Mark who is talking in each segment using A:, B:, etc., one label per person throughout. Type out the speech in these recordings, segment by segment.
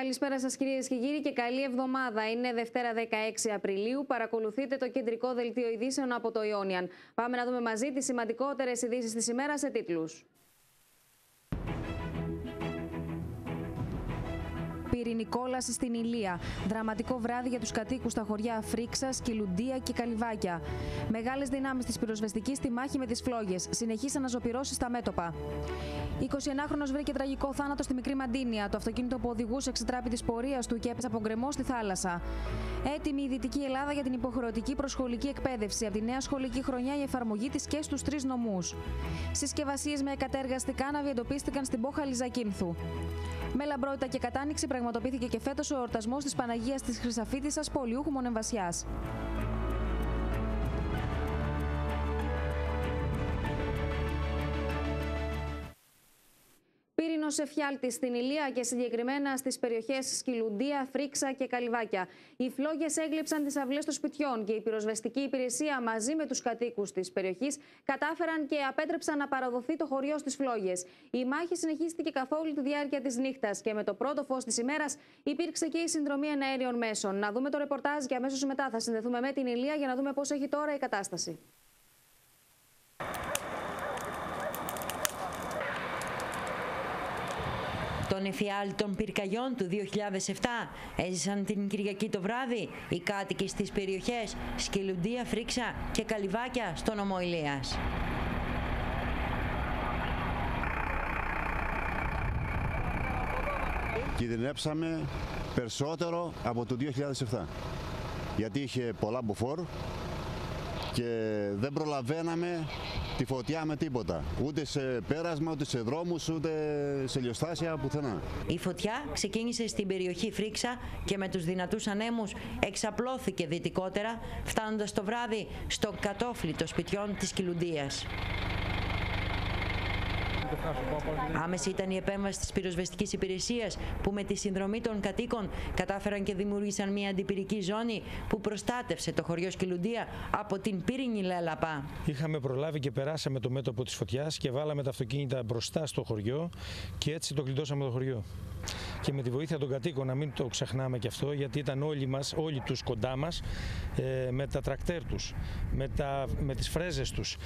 A: Καλησπέρα σας κυρίες και κύριοι και καλή εβδομάδα. Είναι Δευτέρα 16 Απριλίου. Παρακολουθείτε το κεντρικό δελτίο ειδήσεων από το Ιόνιαν. Πάμε να δούμε μαζί τις σημαντικότερες ειδήσεις της ημέρας σε τίτλους. Πυρηνική κόλαση στην Ηλία. Δραματικό βράδυ για τους κατοίκους στα χωριά Φρίξα, Σκυλουντία και Καλυβάκια. Μεγάλες δυνάμεις της πυροσβεστικής στη μάχη με τις φλόγες. Συνεχείς αναζωπυρώσεις στα μέτωπα. 21χρονος βρήκε τραγικό θάνατο στη Μικρή Μαντίνια. Το αυτοκίνητο που οδηγούσε εξετράπη της πορείας του και έπεσε από γκρεμό στη θάλασσα. Έτοιμη η Δυτική Ελλάδα για την υποχρεωτική προσχολική εκπαίδευση. Από τη νέα σχολική χρονιά η εφαρμογή της και στους 3 νομούς. Συσκευασίες με εκατέργαστη άναβη εντοπίστηκαν στην Πόχα Λιζακίνθου. Με λαμπρότητα και κατάνοιξη πραγματοποιήθηκε και φέτος ο εορτασμός της Παναγίας της Χρυσαφίτισσας Πολιούχου Μονεμβασιάς. Πύρινος εφιάλτης στην Ηλία και συγκεκριμένα στις περιοχές Σκυλουντία, Φρίξα και Καλυβάκια. Οι φλόγες έγλειψαν τις αυλές των σπιτιών και η πυροσβεστική υπηρεσία μαζί με τους κατοίκους της περιοχής κατάφεραν και απέτρεψαν να παραδοθεί το χωριό στις φλόγες. Η μάχη συνεχίστηκε καθ' όλη τη διάρκεια της νύχτας και με το πρώτο φως της ημέρας υπήρξε και η συνδρομή εναέριων μέσων. Να δούμε το ρεπορτάζ και αμέσως μετά θα συνδεθούμε με την Ηλία για να δούμε πώς έχει τώρα η κατάσταση.
B: Τον εφιάλτη των πυρκαγιών του 2007 έζησαν την Κυριακή το βράδυ οι κάτοικοι στις περιοχές Σκυλουντία, Φρίξα και Καλυβάκια στο νομό Ηλίας.
C: Κινδυνεύσαμε περισσότερο από το 2007 γιατί είχε πολλά μποφόρ και δεν προλαβαίναμε τη φωτιά με τίποτα. Ούτε σε πέρασμα, ούτε σε δρόμους, ούτε σε λιοστάσια, πουθενά.
B: Η φωτιά ξεκίνησε στην περιοχή Φρίξα και με τους δυνατούς ανέμους εξαπλώθηκε δυτικότερα, φτάνοντας το βράδυ στο κατόφλι των σπιτιών της Σκυλουντίας. Άμεση ήταν η επέμβαση της πυροσβεστικής υπηρεσίας που με τη συνδρομή των κατοίκων κατάφεραν και δημιούργησαν μια αντιπυρική ζώνη που προστάτευσε το χωριό Σκυλουντία από την πύρινη λέλαπα.
D: Είχαμε προλάβει και περάσαμε το μέτωπο της φωτιάς και βάλαμε τα αυτοκίνητα μπροστά στο χωριό και έτσι το κλειδώσαμε το χωριό. Και με τη βοήθεια των κατοίκων, να μην το ξεχνάμε και αυτό, γιατί ήταν όλοι τους κοντά μας, με τα τρακτέρ τους, με τις φρέζες τους,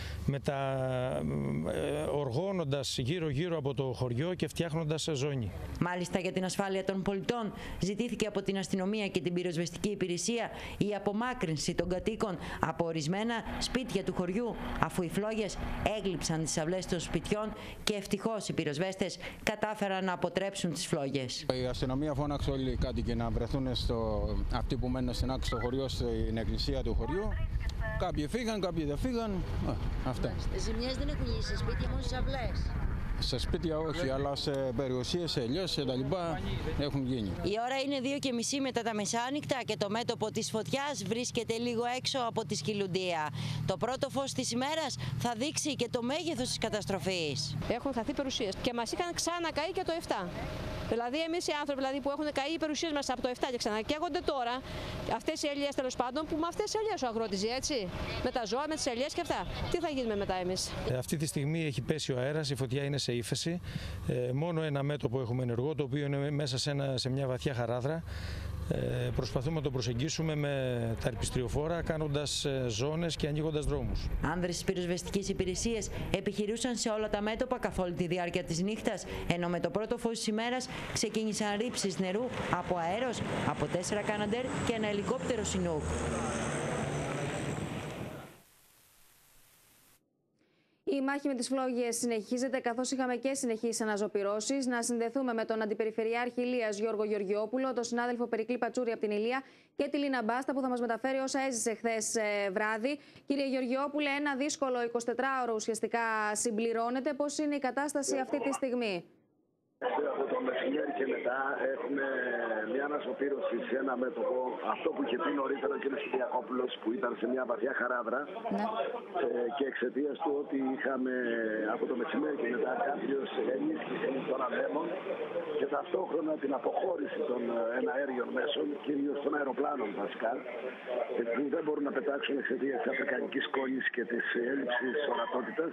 D: οργώνοντας γύρω-γύρω από το χωριό και φτιάχνοντας ζώνη.
B: Μάλιστα, για την ασφάλεια των πολιτών ζητήθηκε από την αστυνομία και την πυροσβεστική υπηρεσία η απομάκρυνση των κατοίκων από ορισμένα σπίτια του χωριού, αφού οι φλόγες έγλειψαν τις αυλές των σπιτιών και ευτυχώς οι πυροσβέστες κατάφεραν να αποτρέψουν τις φλόγες.
E: Η αστυνομία φώναξε όλοι οι κάτοικοι να βρεθούν αυτοί που μένουν στην άκρη στο χωριό, στην εκκλησία του χωριού. Κάποιοι φύγαν, κάποιοι δεν φύγαν. Αυτά.
F: Ζημιές δεν έχουν γίνει σε σπίτια, μόνο στις αυλές.
E: Σε σπίτια όχι, αλλά σε περιουσίες, σε ελιές, σε τα λοιπά έχουν γίνει.
B: Η ώρα είναι 2:30 μετά τα μεσάνυχτα και το μέτωπο της φωτιάς βρίσκεται λίγο έξω από τη Σκυλουντία. Το πρώτο φως της ημέρας θα δείξει και το μέγεθος της καταστροφής.
G: Έχουν χαθεί περιουσίες και μας είχαν ξανακαεί και το 7. Δηλαδή, εμείς οι άνθρωποι που έχουν καεί οι περιουσίες μας από το 7 και ξανακαίγονται τώρα, αυτές οι ελιές τέλος πάντων, που με αυτές τις ελιές ο αγρότης ζει, έτσι. Με τα ζώα, με τις ελιές και αυτά. Τι θα γίνουμε μετά εμείς.
D: Αυτή τη στιγμή έχει πέσει ο αέρας, η φωτιά είναι σε ύφεση. Μόνο ένα μέτωπο έχουμε ενεργό, το οποίο είναι μέσα σε μια βαθιά χαράδρα. Προσπαθούμε να το προσεγγίσουμε με τα ερπιστριοφόρα, κάνοντας ζώνες και ανοίγοντας δρόμους.
B: Άνδρες της πυροσβεστικής υπηρεσίας επιχειρούσαν σε όλα τα μέτωπα καθ' όλη τη διάρκεια της νύχτας, ενώ με το πρώτο φως της ημέρας ξεκίνησαν ρήψεις νερού από αέρος, από 4 κάναντερ και ένα ελικόπτερο Σινούκ.
A: Η μάχη με τις φλόγες συνεχίζεται, καθώς είχαμε και συνεχείς αναζωπυρώσεις. Να συνδεθούμε με τον Αντιπεριφερειάρχη Ηλίας Γιώργο Γεωργιόπουλο, τον συνάδελφο Περικλή Πατσούρη από την Ηλία και τη Λίνα Μπάστα που θα μας μεταφέρει όσα έζησε χθες βράδυ. Κύριε Γεωργιόπουλε, ένα δύσκολο 24ωρο ουσιαστικά συμπληρώνεται. Πώς είναι η κατάσταση αυτή τη στιγμή?
H: Από το μεσημέρι και μετά έχουμε μια αναζωπήρωση σε ένα μέτωπο. Αυτό που είχε πει νωρίτερα ο κ. Κυριακόπουλος, που ήταν σε μια βαθιά χαράδρα, ναι. Και εξαιτίας του ότι είχαμε από το μεσημέρι και μετά κάποιος ενίσχυση των ανέμων και ταυτόχρονα την αποχώρηση των εναέριων μέσων, κυρίως των αεροπλάνων βασικά, που δεν μπορούν να πετάξουν εξαιτίας της αφρικανικής σκόνης και της έλλειψης ορατότητας,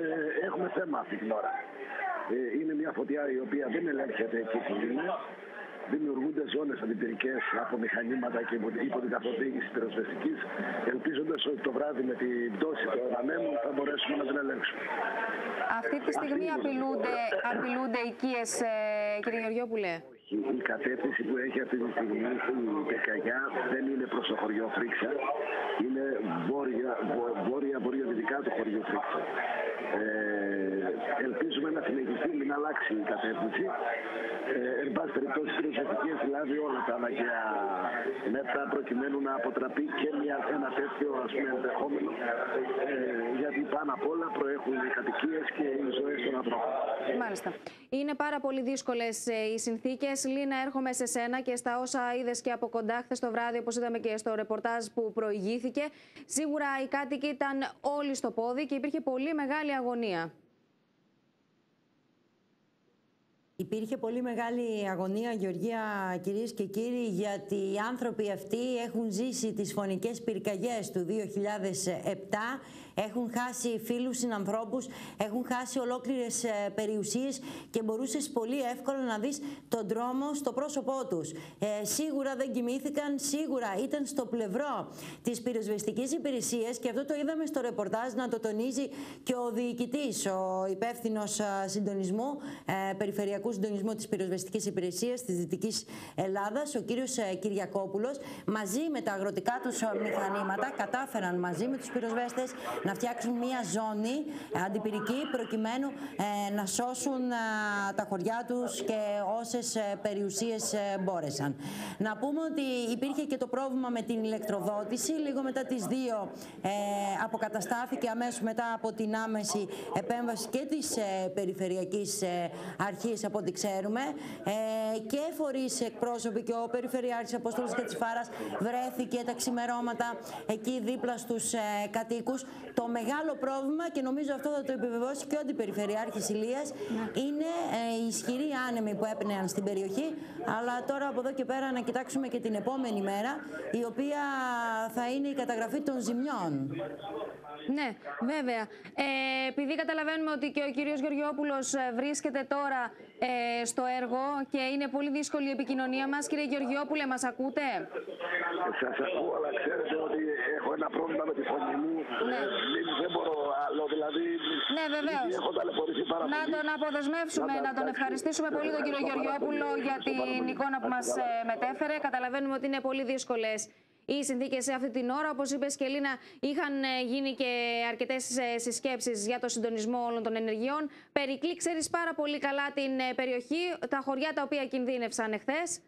H: έχουμε θέμα αυτή την ώρα. Είναι μια φωτιά η οποία δεν ελέγχεται εκεί που είναι. δημιουργούνται ζώνες αντιπυρικές από μηχανήματα και υπό την καθοδήγηση πυροσβεστικής, ελπίζοντας ότι το βράδυ με την πτώση του ανέμου θα μπορέσουμε να την ελέγξουμε.
A: Αυτή τη στιγμή απειλούνται οικίες, κύριε Γεωργιόπουλε?
H: Η κατεύθυνση που έχει αυτή τη στιγμή η πυρκαγιά δεν είναι προς το χωριό Φρίξα, είναι βόρεια-βορειοδυτικά του χωριού Φρίξα. Ελπίζουμε να συνεχιστεί, μην αλλάξει η κατεύθυνση. Εν πάση περιπτώσει, η πυροσβεστική έχει λάβει όλα τα αναγκαία μέτρα προκειμένου να αποτραπεί και ένα τέτοιο ενδεχόμενο, γιατί πάνω απ' όλα προέχουν οι κατοικίες και οι ζωές των ανθρώπων.
A: Μάλιστα. Είναι πάρα πολύ δύσκολες οι συνθήκες. Λίνα, έρχομαι σε σένα και στα όσα είδες και από κοντά χθες το βράδυ, όπως είδαμε και στο ρεπορτάζ που προηγήθηκε. Σίγουρα οι κάτοικοι ήταν όλοι στο πόδι και υπήρχε πολύ μεγάλη αγωνία.
B: Υπήρχε πολύ μεγάλη αγωνία, Γεωργία, κυρίες και κύριοι, γιατί οι άνθρωποι αυτοί έχουν ζήσει τις φωνικές πυρκαγιές του 2007, έχουν χάσει φίλους, συνανθρώπους, έχουν χάσει ολόκληρες περιουσίες και μπορούσες πολύ εύκολα να δεις τον τρόμο στο πρόσωπό τους. Σίγουρα δεν κοιμήθηκαν, σίγουρα ήταν στο πλευρό της πυροσβεστικής υπηρεσίας και αυτό το είδαμε στο ρεπορτάζ να το τονίζει και ο διοικητής, ο υπεύθυνος συντονισμού, περιφερειακού συντονισμού της πυροσβεστικής υπηρεσίας της Δυτικής Ελλάδας, ο κύριος Κυριακόπουλος, μαζί με τα αγροτικά τους μηχανήματα, κατάφεραν μαζί με τους πυροσβέστες να φτιάξουν μία ζώνη αντιπυρική προκειμένου να σώσουν τα χωριά τους και όσες περιουσίες μπόρεσαν. Να πούμε ότι υπήρχε και το πρόβλημα με την ηλεκτροδότηση. Λίγο μετά τις 2 αποκαταστάθηκε αμέσως μετά από την άμεση επέμβαση και της Περιφερειακής Αρχής, από ό,τι ξέρουμε, και φορείς εκπρόσωποι και ο Περιφερειάρχης Απόστολος Κατσιφάρας βρέθηκε τα ξημερώματα εκεί δίπλα στους κατοίκους. Το μεγάλο πρόβλημα, και νομίζω αυτό θα το επιβεβαιώσει και ο Αντιπεριφερειάρχης Ηλίας, είναι οι ισχυροί άνεμοι που έπνεαν στην περιοχή. Αλλά τώρα από εδώ και πέρα να κοιτάξουμε και την επόμενη μέρα, η οποία θα είναι η καταγραφή των ζημιών.
A: Ναι, βέβαια. Επειδή καταλαβαίνουμε ότι και ο κύριος Γεωργιόπουλος βρίσκεται τώρα στο έργο και είναι πολύ δύσκολη η επικοινωνία μας. Κύριε Γεωργιόπουλε, μας ακούτε?
H: Σας ακούω, αλλά ξέρετε ότι έχω ένα πρόβλημα με τη φωνή μου.
A: Ναι.
H: Δεν μπορώ άλλο, δηλαδή.
A: Ναι, βεβαίως.
H: Έχω ταλαιπωρηθεί πάρα πολύ.
A: Να τον αποδεσμεύσουμε, να τον ευχαριστήσουμε πολύ τον κύριο Γεωργιόπουλο για την εικόνα που μας μετέφερε. Καταλαβαίνουμε ότι είναι πολύ δύσκολες οι συνθήκες σε αυτή την ώρα. Όπως είπες και Λίνα, είχαν γίνει και αρκετές συσκέψεις για το συντονισμό όλων των ενεργειών. Περικλή, ξέρεις πάρα πολύ καλά την περιοχή, τα χωριά τα οποία κινδύνευσαν εχθές.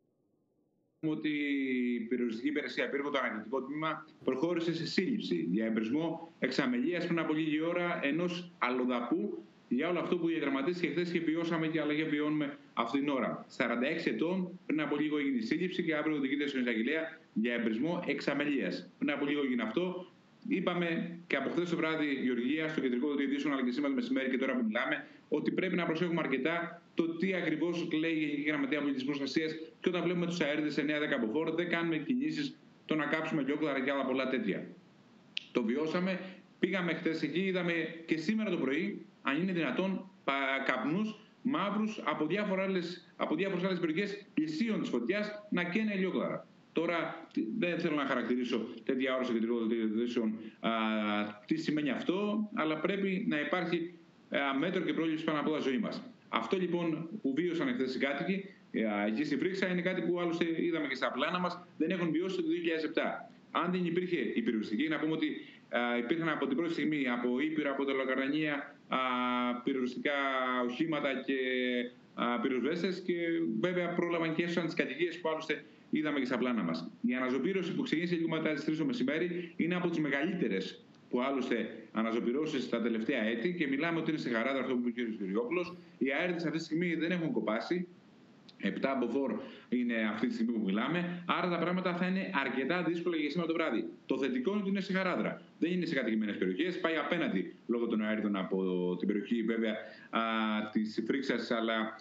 I: Ότι η πυροσβεστική υπηρεσία Πύργο, το ανακριτικό τμήμα, προχώρησε σε σύλληψη για εμπρισμό εξαμελίας πριν από λίγη ώρα ενός αλλοδαπού για όλο αυτό που διαδραματίστηκε χθες και βιώσαμε και αλλά και βιώνουμε αυτή την ώρα. 46 ετών, πριν από λίγο έγινε η σύλληψη και αύριο οδηγείται στον εισαγγελέα για εμπρισμό εξαμελίας. Πριν από λίγο έγινε αυτό. Είπαμε και από χθες το βράδυ, Γεωργία, στο κεντρικό δελτίο ειδήσεων, αλλά και σήμερα το μεσημέρι και τώρα που μιλάμε, ότι πρέπει να προσέχουμε αρκετά το τι ακριβώς λέει η Γενική Γραμματεία Πολιτικής Προστασίας και όταν βλέπουμε τους αέριδες 9-10 από φόρο, δεν κάνουμε κινήσεις το να κάψουμε γιόκλαρα και άλλα πολλά τέτοια. Το βιώσαμε, πήγαμε χθες εκεί, είδαμε και σήμερα το πρωί, αν είναι δυνατόν, καπνούς μαύρους από διάφορες άλλες περιοχές πλησίων της φωτιάς να καίνε ηλιόκλαρα. Τώρα δεν θέλω να χαρακτηρίσω τέτοια ώρα στο κεντρικό δελτίο ειδήσεων τι σημαίνει αυτό, αλλά πρέπει να υπάρχει μέτρο και πρόληψη πάνω από όλα ζωή μας. Αυτό λοιπόν που βίωσαν εχθές οι κάτοικοι εκεί στη Φρίξα είναι κάτι που άλλωστε είδαμε και στα πλάνα μας, δεν έχουν βιώσει το 2007. Αν δεν υπήρχε η πυροσβεστική, να πούμε ότι υπήρχαν από την πρώτη στιγμή από Ήπειρο, από Τελοκαρνανία, πυροσβεστικά οχήματα και πυροσβέστες και βέβαια πρόλαβαν και έσωσαν τις κατοικίες που άλλωστε είδαμε και στα πλάνα μας. Η αναζωπήρωση που ξεκίνησε λίγο μετά τις 3 το μεσημέρι είναι από τις μεγαλύτερες που άλλωστε αναζωπηρώσεις τα τελευταία έτη και μιλάμε ότι είναι σε χαράδρα αυτό που είπε ο κ. Κυριόπουλος. Οι αέριδες αυτή τη στιγμή δεν έχουν κοπάσει. 7 από 4 είναι αυτή τη στιγμή που μιλάμε. Άρα τα πράγματα θα είναι αρκετά δύσκολα για σήμερα το βράδυ. Το θετικό είναι ότι είναι σε χαράδρα. Δεν είναι σε κατοικημένες περιοχές. Πάει απέναντι λόγω των αέριδων από την περιοχή βέβαια της Φρίξας αλλά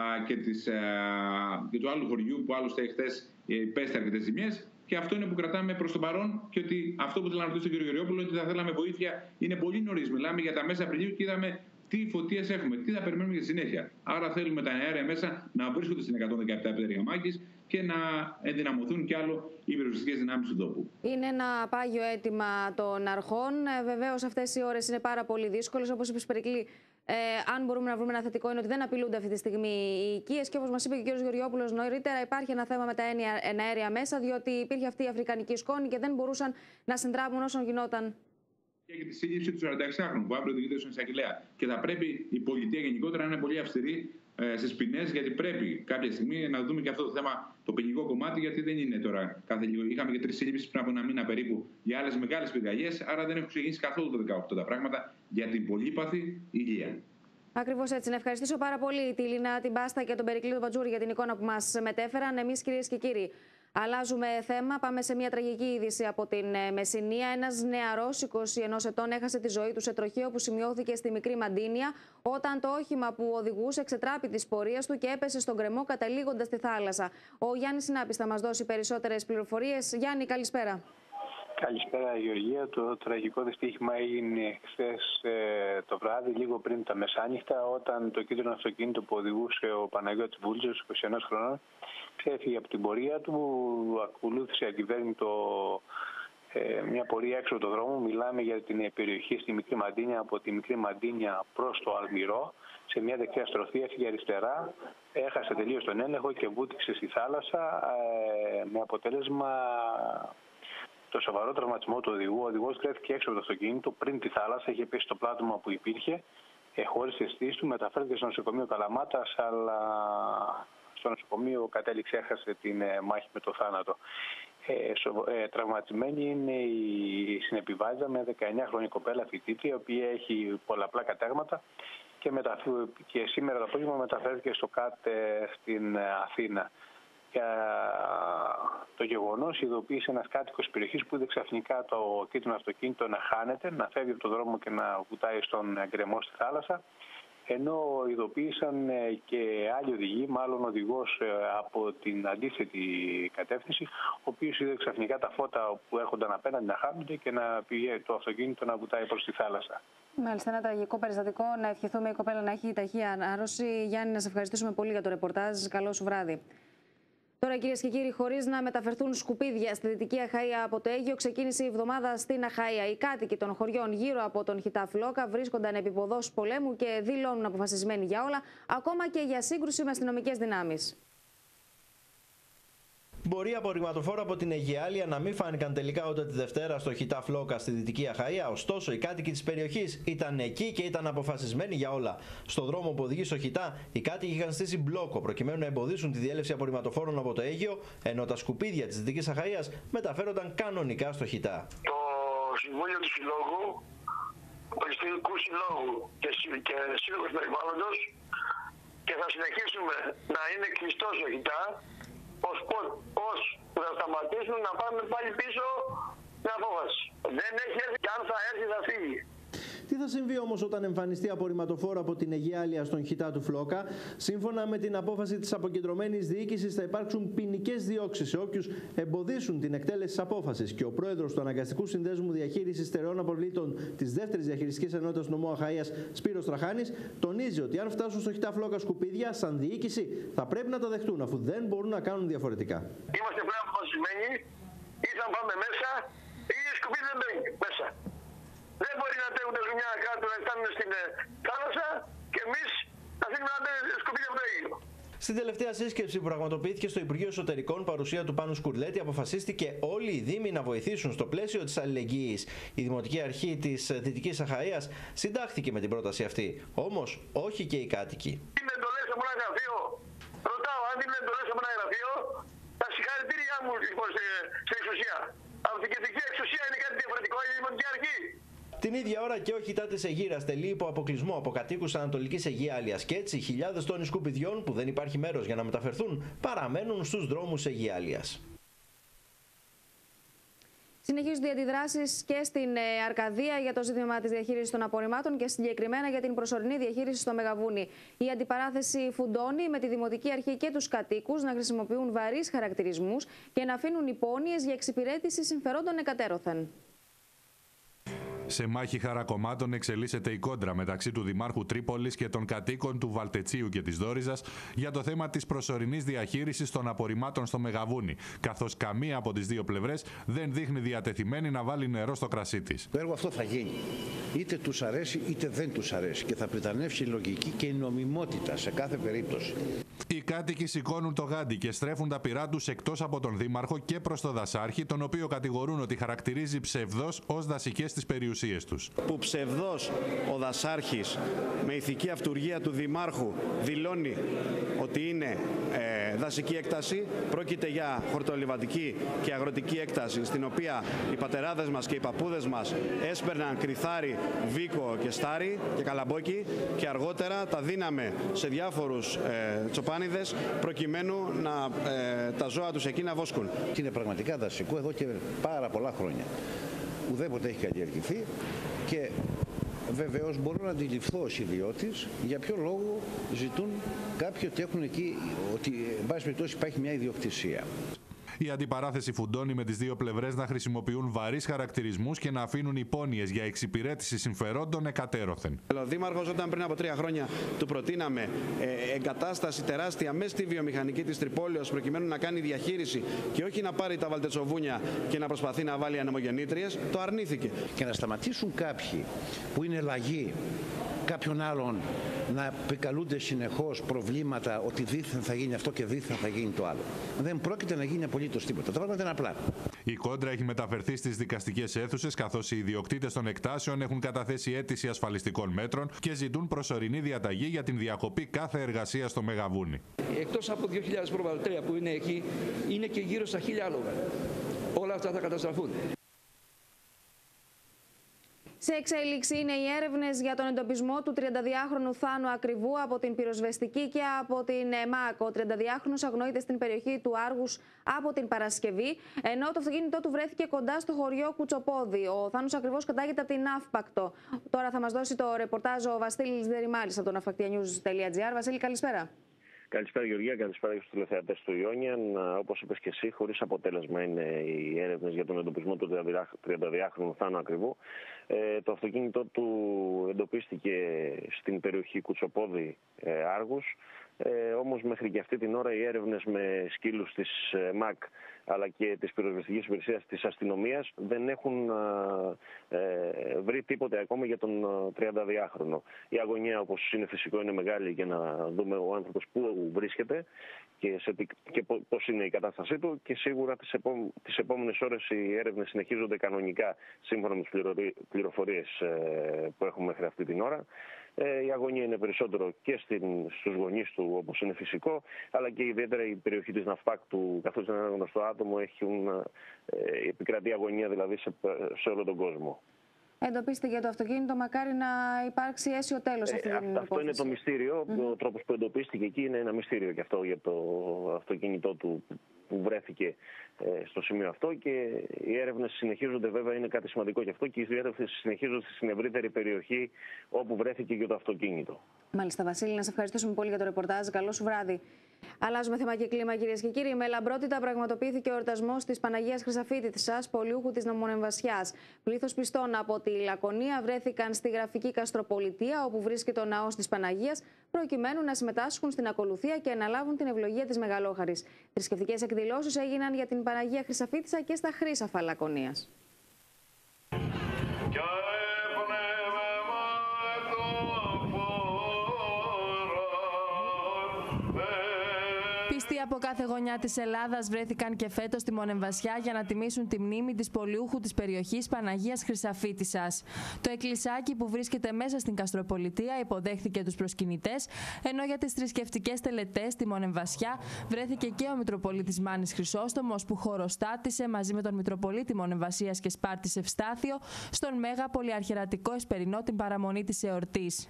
I: και του άλλου χωριού που άλλωστε χθες πέστη αρκετές ζημιές. Και αυτό είναι που κρατάμε προς το παρόν και ότι αυτό που θέλω να ρωτήσω τον κύριο Γεωργιόπουλο ότι θα θέλαμε βοήθεια είναι πολύ νωρίς. Μιλάμε για τα μέσα Απριλίου και είδαμε τι φωτίες έχουμε, τι θα περιμένουμε για τη συνέχεια. Άρα θέλουμε τα αέρια μέσα να βρίσκονται στην 117 Πετριγαμάκης και να ενδυναμωθούν κι άλλο οι πυροσβεστικές δυνάμεις του τόπου. Είναι ένα πάγιο αίτημα των αρχών. Βεβαίως, αυτές οι ώρες είναι πάρα πολύ δύσκολες. Όπως είπες, Περικλή, αν μπορούμε να βρούμε ένα θετικό, είναι ότι δεν απειλούνται αυτή τη στιγμή οι οικίες. Και όπως μας είπε και ο κ. Γεωργιόπουλος νωρίτερα, υπάρχει ένα θέμα με τα εναέρια μέσα, διότι υπήρχε αυτή η αφρικανική σκόνη και δεν μπορούσαν να συντράβουν όσον γινόταν. Και τη σύλληψη του 46χρονου που αύριο διοικείται στον εισαγγελέα. Και θα πρέπει η πολιτεία γενικότερα να είναι πολύ αυστηρή στις ποινές, γιατί πρέπει κάποια στιγμή να δούμε και αυτό το θέμα, το ποινικό κομμάτι, γιατί δεν είναι τώρα κάθε λίγο. Είχαμε και 3 σύλληψεις πριν από ένα μήνα περίπου για άλλες μεγάλες πυρκαγιές, άρα δεν έχουν ξεκινήσει καθόλου το 18 τα πράγματα για την πολύπαθη υγεία. Ακριβώς έτσι. Να ευχαριστήσω πάρα πολύ τη Λίνα την Πάστα και τον Περικλή τον Πατζούρη για την εικόνα που μας μετέφεραν. Εμείς, κυρίες και κύριοι, αλλάζουμε θέμα. Πάμε σε μια τραγική είδηση από την Μεσσηνία. Ένας νεαρός 21 ετών έχασε τη ζωή του σε τροχαίο που σημειώθηκε στη Μικρή Μαντίνια, όταν το όχημα που οδηγούσε εξετράπη της πορείας του και έπεσε στον γκρεμό, καταλήγοντας στη θάλασσα. Ο Γιάννης Συνάπης θα μας δώσει περισσότερες πληροφορίες. Γιάννη, καλησπέρα.
J: Καλησπέρα, Γεωργία. Το τραγικό δυστύχημα έγινε χθες το βράδυ, λίγο πριν τα μεσάνυχτα, όταν το κίτρινο αυτοκίνητο που οδηγούσε ο Παναγιώτης Βούλτζος, 21 χρονών, ξέφυγε από την πορεία του, ακολούθησε ακυβέρνητο μια πορεία έξω από το δρόμο. Μιλάμε για την περιοχή στη Μικρή Μαντίνια, από τη Μικρή Μαντίνια προς το Αλμυρό. Σε μια δεξιά στροφή έφυγε αριστερά, έχασε τελείως τον έλεγχο και βούτυξε στη θάλασσα, με αποτέλεσμα το σοβαρό τραυματισμό του οδηγού. Ο οδηγός βρέθηκε έξω από το αυτοκίνητο πριν τη θάλασσα, είχε πέσει στο πλάτωμα που υπήρχε, χωρίς τη αισθήσεις του, μεταφέρθηκε στο νοσοκομείο Καλαμάτας, αλλά στο νοσοκομείο κατέληξε, έχασε την μάχη με το θάνατο. Τραυματισμένη είναι η συνεπιβάτηδα, με 19χρονη κοπέλα φοιτήτρια, η οποία έχει πολλαπλά κατάγματα και σήμερα το απόγευμα μεταφέρθηκε στο ΚΑΤ στην Αθήνα. Για το γεγονός ειδοποίησε ένας κάτοικος περιοχής που είδε ξαφνικά το κίτρινο αυτοκίνητο να χάνεται, να φεύγει από τον δρόμο και να βουτάει στον γκρεμό στη θάλασσα, ενώ ειδοποίησαν και άλλοι οδηγοί, μάλλον οδηγός από την αντίθετη κατεύθυνση, ο οποίος είδε ξαφνικά τα φώτα που έρχονταν απέναντι να χάνονται και να πηγαίνει το αυτοκίνητο να βουτάει προς τη θάλασσα. Μάλιστα, ένα τραγικό περιστατικό. Να ευχηθούμε η κοπέλα να έχει ταχεία ανάρρωση. Γιάννη, να σε ευχαριστήσουμε πολύ για το ρεπορτάζ. Καλό σου βράδυ. Τώρα, κυρίες και κύριοι, χωρίς να μεταφερθούν σκουπίδια στη Δυτική Αχαΐα από το Αίγυο, ξεκίνησε η εβδομάδα στην Αχαΐα. Οι κάτοικοι των χωριών γύρω από τον Χιτά Φλόκα βρίσκονταν επί ποδός πολέμου και δηλώνουν αποφασισμένοι για όλα, ακόμα και για σύγκρουση με αστυνομικές δυνάμεις.
K: Μπορεί απορριμματοφόρα από την Αιγιάλεια να μην φάνηκαν τελικά ούτε τη Δευτέρα στο Χιτά Φλόκα στη Δυτική Αχαΐα, ωστόσο οι κάτοικοι της περιοχής ήταν εκεί και ήταν αποφασισμένοι για όλα. Στο δρόμο που οδηγεί στο Χιτά, οι κάτοικοι είχαν στήσει μπλόκο προκειμένου να εμποδίσουν τη διέλευση απορριμματοφόρων από το Αίγυο, ενώ τα σκουπίδια της Δυτικής Αχαΐας μεταφέρονταν κανονικά στο Χιτά.
L: Το Συμβούλιο του Συλλόγου, του Παλαιστινικού Συλλόγου και Σύλλογος Περιβάλλοντος, και θα συνεχίσουμε να είναι κλειστό στο Χιτά, ως θα σταματήσουν να πάμε πάλι πίσω την απόφαση. Δεν έχει έρθει και αν θα έρθει θα φύγει.
K: Τι θα συμβεί όμως όταν εμφανιστεί απορριμματοφόρο από την Αιγιάλεια στον Χιτά του Φλόκα? Σύμφωνα με την απόφαση της αποκεντρωμένης διοίκησης, θα υπάρξουν ποινικές διώξεις σε όποιους εμποδίσουν την εκτέλεση της απόφασης. Και ο πρόεδρος του Αναγκαστικού Συνδέσμου Διαχείρισης Στερεών Αποβλήτων της Δεύτερης Διαχειριστικής Ενότητας νομού Αχαΐας, Σπύρος Τραχάνης, τονίζει ότι αν φτάσουν στο Χιτά Φλόκα σκουπίδια, σαν διοίκηση θα πρέπει να τα δεχτούν, αφού δεν μπορούν να κάνουν διαφορετικά.
L: Είμαστε πλέον αποφασισμένοι, ή θα πάμε μέσα, ή η σκουπίδια δεν μπαίνει μέσα. Δεν μπορεί να τρέχουν τα ζουμιά κάτω να φτάνουν στην θάλασσα και εμείς να αφήνουμε να μπαίνει σκουπίδια από το Αίγυο.
K: Στην τελευταία σύσκεψη που πραγματοποιήθηκε στο Υπουργείο Εσωτερικών, παρουσία του Πάνου Σκουρλέτη, αποφασίστηκε όλοι οι Δήμοι να βοηθήσουν στο πλαίσιο της αλληλεγγύης. Η Δημοτική Αρχή της Δυτικής Αχαΐας συντάχθηκε με την πρόταση αυτή. Όμως, όχι και οι κάτοικοι.
L: Είναι εντολές από ένα γραφείο. Ρωτάω, αν είναι εντολές από ένα γραφείο, τα συγχαρητήριά μου λοιπόν στην εξουσία. Από την κεντρική εξουσία είναι κάτι διαφορετικό, η Δημοτική Αρχή.
K: Την ίδια ώρα και ο Χιτά της Αιγύρας τελεί υπό αποκλεισμό από κατοίκους Ανατολικής Αιγιάλειας και έτσι χιλιάδες τόνοι σκουπιδιών που δεν υπάρχει μέρος για να μεταφερθούν παραμένουν στους δρόμους Αιγιάλειας.
A: Συνεχίζονται οι αντιδράσεις και στην Αρκαδία για το ζήτημα της διαχείρισης των απορριμμάτων και συγκεκριμένα για την προσωρινή διαχείριση στο Μεγαβούνι. Η αντιπαράθεση φουντώνει με τη Δημοτική Αρχή και τους κατοίκους να χρησιμοποιούν βαρύς χαρακτηρισμούς και να αφήνουν υπόνοιες για εξυπηρέτηση συμφερόντων εκατέρωθεν.
M: Σε μάχη χαρακομμάτων εξελίσσεται η κόντρα μεταξύ του Δημάρχου Τρίπολης και των κατοίκων του Βαλτετσίου και της Δόριζας για το θέμα της προσωρινής διαχείρισης των απορριμμάτων στο Μεγαβούνι, καθώς καμία από τις δύο πλευρές δεν δείχνει διατεθειμένη να βάλει νερό στο κρασί της.
N: Το έργο αυτό θα γίνει. Είτε τους αρέσει είτε δεν τους αρέσει και θα πριτανεύσει η λογική και η νομιμότητα σε κάθε περίπτωση.
M: Οι κάτοικοι σηκώνουν το γάντι και στρέφουν τα πυρά τους εκτός από τον Δήμαρχο και προς τον Δασάρχη, τον οποίο κατηγορούν ότι χαρακτηρίζει ψευδώς ως δασικές τις περιουσίες τους.
O: Που ψευδώς ο Δασάρχης με ηθική αυτουργία του Δημάρχου δηλώνει ότι είναι δασική έκταση. Πρόκειται για χορτολιβαδική και αγροτική έκταση, στην οποία οι πατεράδες μας και οι παππούδες μας έσπερναν κρυθάρι, βίκο και στάρι και καλαμπόκι και αργότερα τα δίναμε σε διάφορους τσοπάνιδες προκειμένου να τα ζώα τους εκεί να βόσκουν.
N: Είναι πραγματικά δασικό εδώ και πάρα πολλά χρόνια. Ουδέποτε έχει καλλιεργηθεί και βεβαίως μπορώ να αντιληφθώ ως ιδιώτης για ποιο λόγο ζητούν κάποιοι ότι έχουν εκεί, ότι εν πάση περιπτώσει υπάρχει μια ιδιοκτησία.
M: Η αντιπαράθεση φουντώνει με τις δύο πλευρές να χρησιμοποιούν βαρύς χαρακτηρισμούς και να αφήνουν υπόνοιες για εξυπηρέτηση συμφερόντων εκατέρωθεν.
O: Ο Δήμαρχος, όταν πριν από 3 χρόνια του προτείναμε εγκατάσταση τεράστια μέσα στη βιομηχανική της Τρυπόλεως προκειμένου να κάνει διαχείριση και όχι να πάρει τα βαλτετσοβούνια και να προσπαθεί να βάλει ανεμογεννήτριες, το αρνήθηκε.
N: Και να σταματήσουν κάποιοι που είναι λαγοί κάποιον άλλον να επικαλούνται συνεχώς προβλήματα ότι δήθεν θα γίνει αυτό και δήθεν θα γίνει το άλλο. Δεν πρόκειται να γίνει απολύτως τίποτα. Τα πράγματα είναι απλά.
M: Η κόντρα έχει μεταφερθεί στις δικαστικές αίθουσες, καθώς οι ιδιοκτήτες των εκτάσεων έχουν καταθέσει αίτηση ασφαλιστικών μέτρων και ζητούν προσωρινή διαταγή για την διακοπή κάθε εργασία στο Μεγαβούνι.
P: Εκτός από 2.000 προβατρία που είναι εκεί, είναι και γύρω στα 1.000 άλογα. Όλα αυτά θα καταστραφούν.
A: Σε εξέλιξη είναι οι έρευνες για τον εντοπισμό του 32χρονου Θάνου Ακριβού από την πυροσβεστική και από την ΕΜΑΚ. Ο 32χρονος αγνοείται στην περιοχή του Άργους από την Παρασκευή, ενώ το αυτοκίνητό του βρέθηκε κοντά στο χωριό Κουτσοπόδι. Ο Θάνος Ακριβός κατάγεται από την Αύπακτο. Τώρα θα μας δώσει το ρεπορτάζ ο Βασίλης Δερημάλης από το nafaktianews.gr. Βασίλη, καλησπέρα.
Q: Καλησπέρα Γεωργία, καλησπέρα και στους τηλεθεατές του Ιόνιαν. Όπως είπες και εσύ, χωρίς αποτέλεσμα είναι οι έρευνες για τον εντοπισμό του 32χρονου Θάνου Ακριβού. Το αυτοκίνητο του εντοπίστηκε στην περιοχή Κουτσοπόδι Άργους. Όμως μέχρι και αυτή την ώρα οι έρευνες με σκύλους της ΜΑΚ αλλά και της πυροσβεστικής υπηρεσίας της αστυνομίας δεν έχουν βρει τίποτε ακόμα για τον 32χρονο. Η αγωνία, όπως είναι φυσικό, είναι μεγάλη για να δούμε ο άνθρωπος πού βρίσκεται και πώς είναι η κατάστασή του, και σίγουρα τις επόμενες ώρες οι έρευνες συνεχίζονται κανονικά σύμφωνα με τις πληροφορίες που έχουμε μέχρι αυτή την ώρα. Η αγωνία είναι περισσότερο και στους γονείς του, όπως είναι φυσικό, αλλά και ιδιαίτερα η περιοχή της Ναυπάκτου, καθώς είναι ένα γνωστό άτομο, επικρατεί αγωνία δηλαδή σε όλο τον κόσμο.
A: Εντοπίστηκε το αυτοκίνητο, μακάρι να υπάρξει αίσιο τέλος αυτή την υπόθεση.
Q: Αυτό είναι το μυστήριο. Ο τρόπος που εντοπίστηκε εκεί είναι ένα μυστήριο και αυτό για το αυτοκίνητό του που βρέθηκε στο σημείο αυτό, και οι έρευνες συνεχίζονται. Βέβαια είναι κάτι σημαντικό και αυτό, και οι έρευνες συνεχίζονται στην ευρύτερη περιοχή όπου βρέθηκε και το αυτοκίνητο.
A: Μάλιστα, Βασίλη, να σε ευχαριστήσουμε πολύ για το ρεπορτάζ. Καλό σου βράδυ. Αλλάζουμε θέμα και κλίμα, κυρίες και κύριοι. Με λαμπρότητα πραγματοποιήθηκε ο εορτασμός της Παναγίας Χρυσαφίτισσας, πολιούχου της Νομονεμβασιάς. Πλήθος πιστών από τη Λακωνία βρέθηκαν στη γραφική Καστροπολιτεία, όπου βρίσκεται ο ναός της Παναγίας, προκειμένου να συμμετάσχουν στην ακολουθία και να λάβουν την ευλογία της Μεγαλόχαρης. Θρησκευτικές εκδηλώσεις έγιναν για την Παναγία Χρυσαφίτισσα και στα Χρύσαφα Λακωνίας. Πιστοί από κάθε γωνιά της Ελλάδας βρέθηκαν και φέτος στη Μονεμβασιά για να τιμήσουν τη μνήμη της πολιούχου της περιοχής Παναγίας Χρυσαφίτισσας. Το εκκλησάκι που βρίσκεται μέσα στην Καστροπολιτεία υποδέχθηκε τους προσκυνητές, ενώ για τις θρησκευτικές τελετές στη Μονεμβασιά βρέθηκε και ο Μητροπολίτης Μάνης Χρυσόστομος, που χωροστάτησε μαζί με τον Μητροπολίτη Μονεμβασίας και Σπάρτης Ευστάθιο στον Μέγα Πολυαρχιερατικό Εσπερινό την παραμονή της εορτής.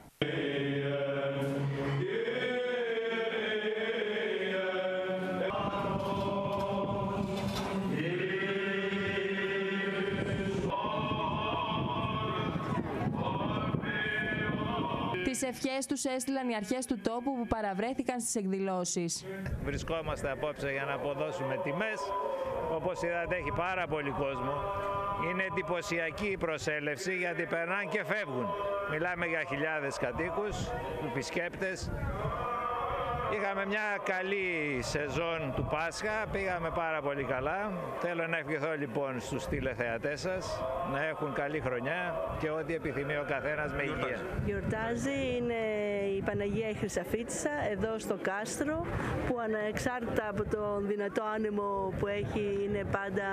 A: Τις ευχές τους έστειλαν οι αρχές του τόπου που παραβρέθηκαν στις εκδηλώσεις.
R: Βρισκόμαστε απόψε για να αποδώσουμε τιμές. Όπως είδατε έχει πάρα πολύ κόσμο. Είναι εντυπωσιακή η προσέλευση γιατί περνάνε και φεύγουν. Μιλάμε για χιλιάδες κατοίκους, επισκέπτες. Είχαμε μια καλή σεζόν του Πάσχα, πήγαμε πάρα πολύ καλά. Θέλω να ευχηθώ λοιπόν στους τηλεθεατές σας να έχουν καλή χρονιά και ό,τι επιθυμεί ο καθένας με υγεία.
S: Γιορτάζει είναι η Παναγία η Χρυσαφίτισσα εδώ στο κάστρο, που ανεξάρτητα από τον δυνατό άνεμο που έχει είναι πάντα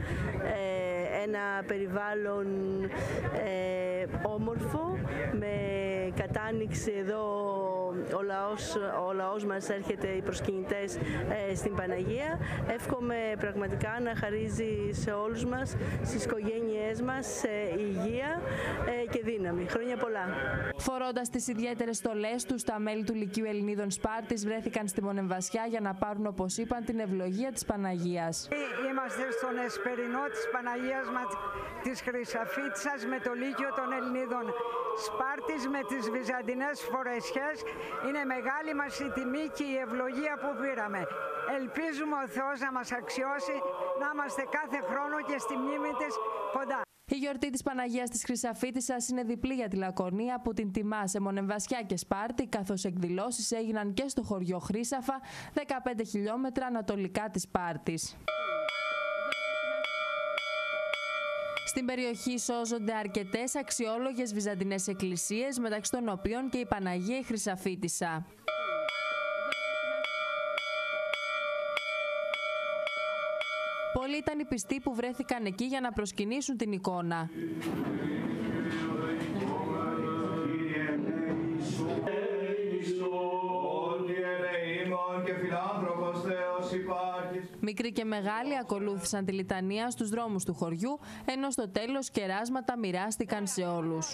S: ένα περιβάλλον όμορφο, με κατάνοιξη εδώ ο λαός μας έρχεται, οι προσκυνητές στην Παναγία. Εύχομαι πραγματικά να χαρίζει σε όλους μας, στις οικογένειές μας, υγεία και δύναμη. Χρόνια πολλά.
A: Φορώντας τις ιδιαίτερες στολές τους, τα μέλη του Λυκείου Ελληνίδων Σπάρτης βρέθηκαν στη Μονεμβασιά για να πάρουν, όπως είπαν, την ευλογία της Παναγίας.
T: Είμαστε στον εσπερινό της Παναγίας μας, της Χρυσαφίτσας, με το Λύκειο των Ελληνίδων Σπάρτης, με τις βυζαντινές φορεσιές. Είναι μεγάλη μας η τιμή και η ευλογία που πήραμε. Ελπίζουμε ο Θεός να μας αξιώσει, να είμαστε κάθε χρόνο και στη μνήμη της κοντά.
A: Η γιορτή της Παναγίας της Χρυσαφίτισσας είναι διπλή για τη Λακωνία, που την τιμά σε Μονεμβασιά και Σπάρτη, καθώς εκδηλώσεις έγιναν και στο χωριό Χρύσαφα, 15 χιλιόμετρα ανατολικά της Σπάρτης. Στην περιοχή σώζονται αρκετές αξιόλογες βυζαντινές εκκλησίες, μεταξύ των οποίων και η Παναγία η Χρυσαφίτισσα. Πολλοί ήταν οι πιστοί που βρέθηκαν εκεί για να προσκυνήσουν την εικόνα. Μικροί και μεγάλοι ακολούθησαν τη λιτανία στους δρόμους του χωριού, ενώ στο τέλος κεράσματα μοιράστηκαν σε όλους.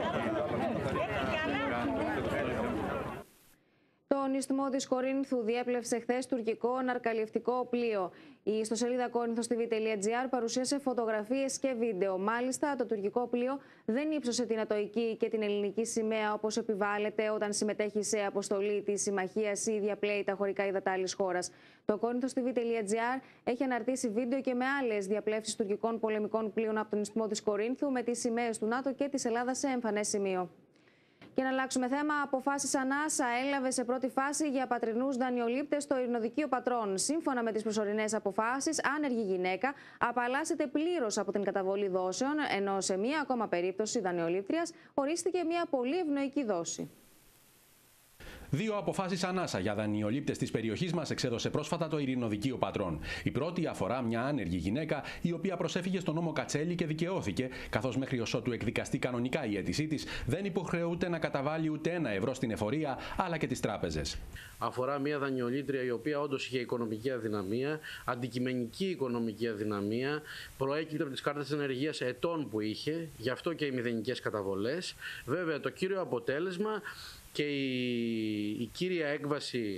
A: Το νηστιμό της Κορίνθου διέπλευσε χθες τουρκικό ναρκαλιευτικό πλοίο. Η ιστοσελίδα korinthos.gr παρουσίασε φωτογραφίες και βίντεο. Μάλιστα, το τουρκικό πλοίο δεν ύψωσε την ατοική και την ελληνική σημαία όπως επιβάλλεται όταν συμμετέχει σε αποστολή της συμμαχίας ή διαπλέει τα χωρικά ύδατα άλλης χώρας. Το korinthos.gr έχει αναρτήσει βίντεο και με άλλες διαπλεύσεις τουρκικών πολεμικών πλοίων από τον νηστιμό της Κορίνθου με τις σημαίες του ΝΑΤΟ και της Ελλάδας σε εμφανές σημείο. Και να αλλάξουμε θέμα, αποφάσεις ανάσα έλαβε σε πρώτη φάση για πατρινούς δανειολήπτες στο Ειρηνοδικείο Πατρών. Σύμφωνα με τις προσωρινές αποφάσεις, άνεργη γυναίκα απαλλάσσεται πλήρως από την καταβολή δόσεων, ενώ σε μία ακόμα περίπτωση δανειολήπτριας ορίστηκε μία πολύ ευνοϊκή δόση.
U: Δύο αποφάσεις ανάσα για δανειολήπτες της περιοχής μας εξέδωσε πρόσφατα το Ειρηνοδικείο Πατρών. Η πρώτη αφορά μια άνεργη γυναίκα, η οποία προσέφυγε στον νόμο Κατσέλη και δικαιώθηκε, καθώς μέχρι ως ότου εκδικαστεί κανονικά η αίτησή της, δεν υποχρεούται να καταβάλει ούτε ένα ευρώ στην εφορία, αλλά και τις τράπεζες.
V: Αφορά μια δανειολήπτρια η οποία όντως είχε οικονομική αδυναμία, αντικειμενική οικονομική αδυναμία, προέκυπτε από τις κάρτες ενεργείας ετών που είχε, γι' αυτό και οι μηδενικές καταβολές. Βέβαια, το κύριο αποτέλεσμα και η κύρια έκβαση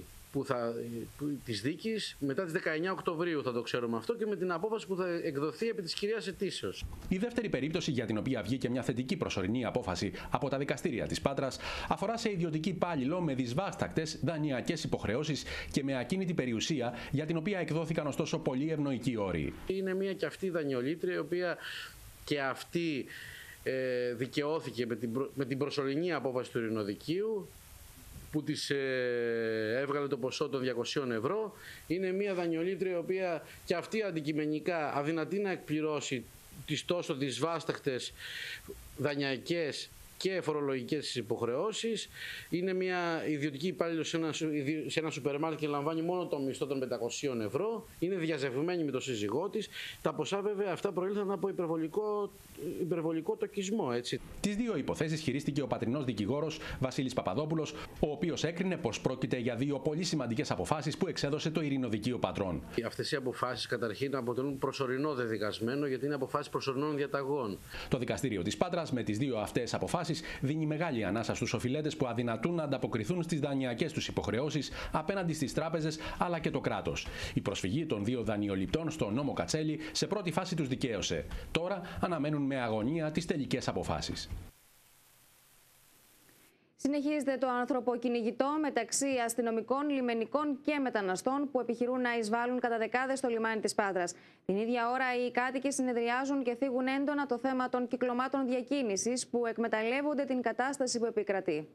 V: της δίκης μετά τις 19 Οκτωβρίου θα το ξέρουμε αυτό, και με την απόφαση που θα εκδοθεί επί της κυρίας αιτήσεως.
U: Η δεύτερη περίπτωση για την οποία βγήκε μια θετική προσωρινή απόφαση από τα δικαστήρια της Πάτρας αφορά σε ιδιωτική υπάλληλο με δυσβάστακτες δανειακές υποχρεώσεις και με ακίνητη περιουσία, για την οποία εκδόθηκαν ωστόσο πολύ ευνοϊκοί όροι.
V: Είναι μια και αυτή δανειολήπτρια η οποία και αυτή δικαιώθηκε με την προσωρινή απόφαση του Ειρηνοδικείου, που της έβγαλε το ποσό των 200 ευρώ. Είναι μια δανειολήπτρια η οποία και αυτή αντικειμενικά αδυνατεί να εκπληρώσει τις τόσο δυσβάστακτες δανειακές και φορολογικές υποχρεώσεις. Είναι μια ιδιωτική υπάλληλος σε ένα σούπερ μάρκετ και λαμβάνει μόνο το μισθό των 500 ευρώ. Είναι διαζευμένη με τον σύζυγό της. Τα ποσά βέβαια αυτά προήλθαν από υπερβολικό τοκισμό. Έτσι.
U: Τις δύο υποθέσεις χειρίστηκε ο πατρινός δικηγόρος Βασίλης Παπαδόπουλος, ο οποίος έκρινε πως πρόκειται για δύο πολύ σημαντικές αποφάσεις που εξέδωσε το Ειρηνοδικείο Πατρών.
V: Αυτές οι αποφάσεις καταρχήν αποτελούν προσωρινό δεδικασμένο, γιατί είναι αποφάσεις προσωρινών διαταγών.
U: Το δικαστήριο της Πάτρας με τις δύο αυτές αποφάσεις δίνει μεγάλη ανάσα στους οφειλέτες που αδυνατούν να ανταποκριθούν στις δανειακές τους υποχρεώσεις απέναντι στις τράπεζες αλλά και το κράτος. Η προσφυγή των δύο δανειοληπτών στο νόμο Κατσέλη σε πρώτη φάση τους δικαίωσε. Τώρα αναμένουν με αγωνία τις τελικές αποφάσεις.
A: Συνεχίζεται το ανθρωποκυνηγητό μεταξύ αστυνομικών, λιμενικών και μεταναστών που επιχειρούν να εισβάλλουν κατά δεκάδες στο λιμάνι της Πάτρας. Την ίδια ώρα οι κάτοικοι συνεδριάζουν και θίγουν έντονα το θέμα των κυκλωμάτων διακίνησης που εκμεταλλεύονται την κατάσταση που επικρατεί.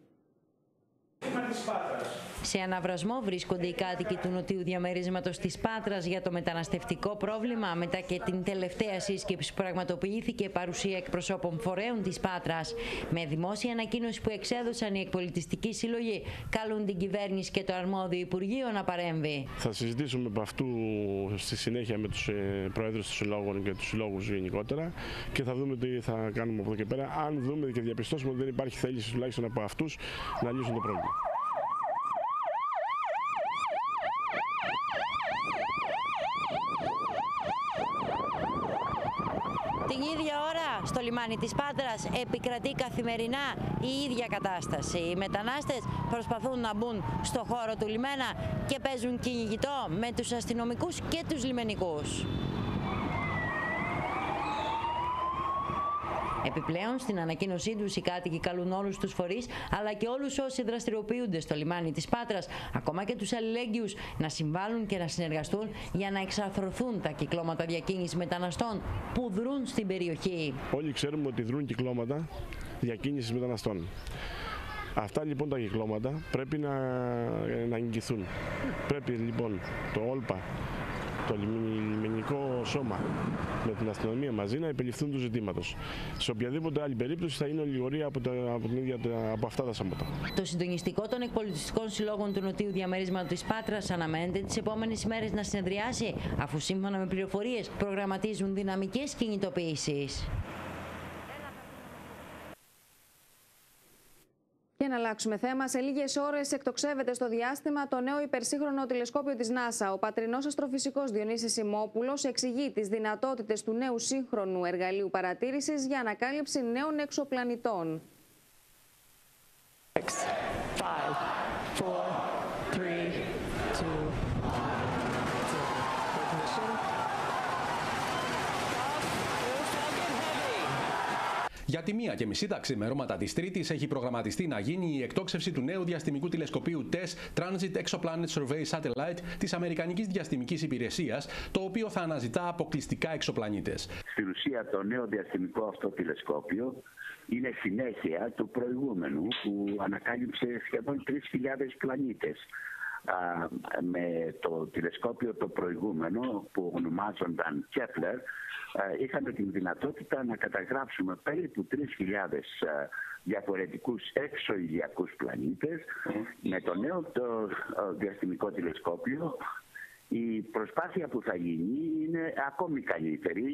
B: Σε αναβρασμό βρίσκονται οι κάτοικοι του νοτίου διαμερίσματος της Πάτρας για το μεταναστευτικό πρόβλημα, μετά και την τελευταία σύσκεψη που πραγματοποιήθηκε παρουσία εκπροσώπων φορέων της Πάτρας. Με δημόσια ανακοίνωση που εξέδωσαν οι εκπολιτιστικοί σύλλογοι, καλούν την κυβέρνηση και το αρμόδιο Υπουργείο να παρέμβει.
C: Θα συζητήσουμε από αυτού στη συνέχεια με τους προέδρους των συλλόγων και τους συλλόγους γενικότερα και θα δούμε τι θα κάνουμε από εδώ και πέρα. Αν δούμε και διαπιστώσουμε ότι δεν υπάρχει θέληση τουλάχιστον από αυτούς να λύσουν το πρόβλημα.
B: Την ίδια ώρα στο λιμάνι της Πάτρας επικρατεί καθημερινά η ίδια κατάσταση. Οι μετανάστες προσπαθούν να μπουν στο χώρο του λιμένα και παίζουν κυνηγητό με τους αστυνομικούς και τους λιμενικούς. Επιπλέον, στην ανακοίνωσή τους, οι κάτοικοι καλούν όλους τους φορείς, αλλά και όλους όσοι δραστηριοποιούνται στο λιμάνι της Πάτρας, ακόμα και τους αλληλέγγυους, να συμβάλλουν και να συνεργαστούν για να εξαρθρωθούν τα κυκλώματα διακίνησης μεταναστών που δρούν στην περιοχή.
C: Όλοι ξέρουμε ότι δρούν κυκλώματα διακίνησης μεταναστών. Αυτά λοιπόν τα κυκλώματα πρέπει να εγγυηθούν. Πρέπει λοιπόν το ΟΛΠΑ, το λιμενικό σώμα με την αστυνομία μαζί να επιληφθούν του ζητήματος. Σε οποιαδήποτε άλλη περίπτωση θα είναι ολιγορία από αυτά τα σώματα.
B: Το συντονιστικό των εκπολιτιστικών συλλόγων του νοτίου διαμερίσματος της Πάτρας αναμένεται τις επόμενες ημέρες να συνεδριάσει, αφού σύμφωνα με πληροφορίες προγραμματίζουν δυναμικές κινητοποιήσεις.
A: Για να αλλάξουμε θέμα, σε λίγες ώρες εκτοξεύεται στο διάστημα το νέο υπερσύγχρονο τηλεσκόπιο της NASA. Ο πατρινός αστροφυσικός Διονύσης Σιμόπουλος εξηγεί τις δυνατότητες του νέου σύγχρονου εργαλείου παρατήρησης για ανακάλυψη νέων εξωπλανητών.
F: 6, 5, 4, 3, 2,
U: Για τη 1:30 τα ξημερώματα της Τρίτης έχει προγραμματιστεί να γίνει η εκτόξευση του νέου διαστημικού τηλεσκοπίου TESS Transit Exoplanet Survey Satellite της Αμερικανικής Διαστημικής Υπηρεσίας, το οποίο θα αναζητά αποκλειστικά εξωπλανήτες.
W: Στην ουσία το νέο διαστημικό αυτό τηλεσκόπιο είναι συνέχεια του προηγούμενου που ανακάλυψε σχεδόν 3.000 πλανήτες. Με το τηλεσκόπιο το προηγούμενο που ονομάζονταν Kepler είχαμε την δυνατότητα να καταγράψουμε περίπου 3.000 διαφορετικούς εξωηλιακούς πλανήτες. Με το νέο το διαστημικό τηλεσκόπιο η προσπάθεια που θα γίνει είναι ακόμη καλύτερη.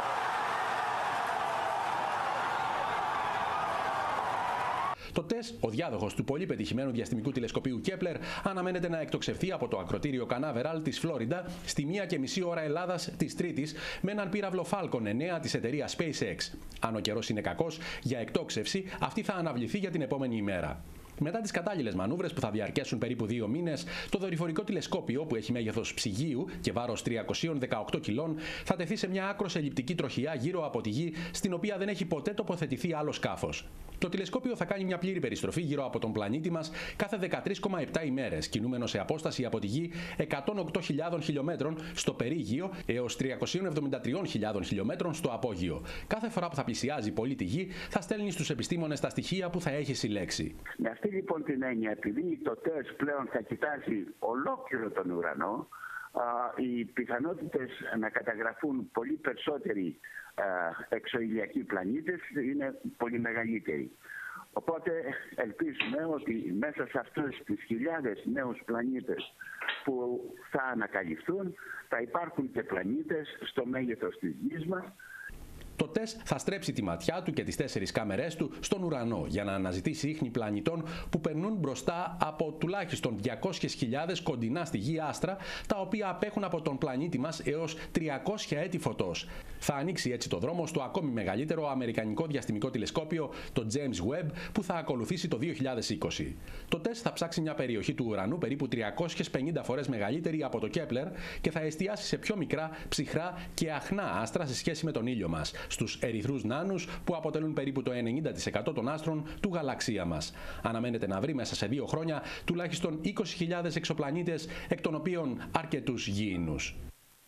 U: Το TESS, ο διάδοχος του πολύ πετυχημένου διαστημικού τηλεσκοπίου Kepler, αναμένεται να εκτοξευθεί από το ακροτήριο Canaveral της Φλόριντα στη 1:30 ώρα Ελλάδας της Τρίτης με έναν πύραυλο Falcon 9 της εταιρείας SpaceX. Αν ο καιρός είναι κακός για εκτόξευση, αυτή θα αναβληθεί για την επόμενη ημέρα. Μετά τις κατάλληλες μανούβρες που θα διαρκέσουν περίπου 2 μήνες, το δορυφορικό τηλεσκόπιο, που έχει μέγεθος ψυγείου και βάρος 318 κιλών, θα τεθεί σε μια άκρως ελλειπτική τροχιά γύρω από τη Γη, στην οποία δεν έχει ποτέ τοποθετηθεί άλλο σκάφος. Το τηλεσκόπιο θα κάνει μια πλήρη περιστροφή γύρω από τον πλανήτη μας κάθε 13,7 ημέρες, κινούμενο σε απόσταση από τη Γη 108.000 χιλιόμετρων στο περίγειο έως 373.000 χιλιόμετρων στο απόγειο. Κάθε φορά που θα πλησιάζει πολύ τη Γη, θα στέλνει στους επιστήμονες τα στοιχεία που θα έχει συλλέξει.
W: Με αυτή λοιπόν την έννοια, επειδή το TESS πλέον θα κοιτάζει ολόκληρο τον ουρανό, οι πιθανότητες να καταγραφούν πολύ περισσότεροι εξωηλιακοί πλανήτες είναι πολύ μεγαλύτεροι. Οπότε ελπίζουμε ότι μέσα σε αυτές τις χιλιάδες νέους πλανήτες που θα ανακαλυφθούν θα υπάρχουν και πλανήτες στο μέγεθος της Γης μας.
U: Το TESS θα στρέψει τη ματιά του και τις 4 κάμερές του στον ουρανό για να αναζητήσει ίχνη πλανητών που περνούν μπροστά από τουλάχιστον 200.000 κοντινά στη Γη άστρα, τα οποία απέχουν από τον πλανήτη μας έως 300 έτη φωτός. Θα ανοίξει έτσι το δρόμο στο ακόμη μεγαλύτερο αμερικανικό διαστημικό τηλεσκόπιο, το James Webb, που θα ακολουθήσει το 2020. Το TESS θα ψάξει μια περιοχή του ουρανού περίπου 350 φορές μεγαλύτερη από το Kepler και θα εστιάσει σε πιο μικρά, ψυχρά και αχνά άστρα σε σχέση με τον ήλιο μας. στους ερυθρούς νάνους που αποτελούν περίπου το 90% των άστρων του γαλαξία μας. Αναμένεται να βρει μέσα σε 2 χρόνια τουλάχιστον 20.000 εξωπλανήτες, εκ των οποίων αρκετούς γήινους.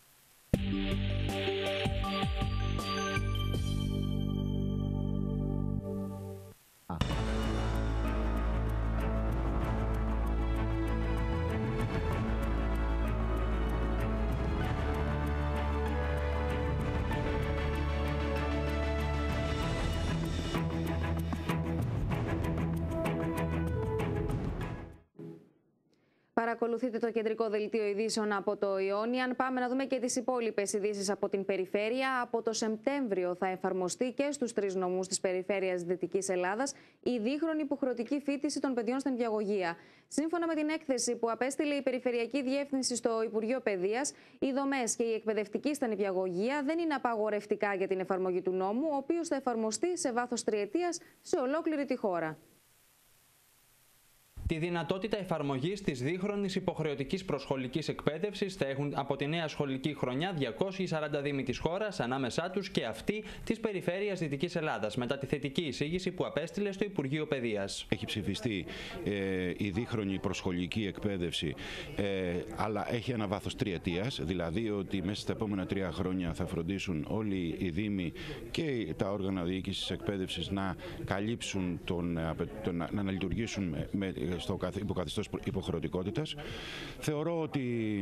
A: Παρακολουθείτε το κεντρικό δελτίο ειδήσεων από το Ιόνιαν. Πάμε να δούμε και τις υπόλοιπες ειδήσεις από την περιφέρεια. Από το Σεπτέμβριο θα εφαρμοστεί και στους 3 νομούς της περιφέρειας Δυτικής Ελλάδας η δίχρονη υποχρεωτική φοιτηση των παιδιών στην νηπιαγωγεία. Σύμφωνα με την έκθεση που απέστειλε η Περιφερειακή Διεύθυνση στο Υπουργείο Παιδείας, οι δομές και η εκπαιδευτική στα νηπιαγωγεία δεν είναι απαγορευτικά για την εφαρμογή του νόμου, ο οποίος θα εφαρμοστεί σε βάθος 3 ετίας σε ολόκληρη τη χώρα.
D: Τη δυνατότητα εφαρμογής της δίχρονης υποχρεωτικής προσχολικής εκπαίδευσης θα έχουν από τη νέα σχολική χρονιά 240 δήμοι της χώρας, ανάμεσά τους και αυτοί της Περιφέρειας Δυτικής Ελλάδας, μετά τη θετική εισήγηση που απέστειλε στο Υπουργείο Παιδείας.
E: Έχει ψηφιστεί η δίχρονη προσχολική εκπαίδευση, αλλά έχει ένα βάθος 3 ετίας, δηλαδή ότι μέσα στα επόμενα 3 χρόνια θα φροντίσουν όλοι οι δήμοι και τα όργανα διοίκησης εκπαίδευσης να καλύψουν, να λειτουργήσουν στο υποκαθεστώς υποχρεωτικότητας. Θεωρώ ότι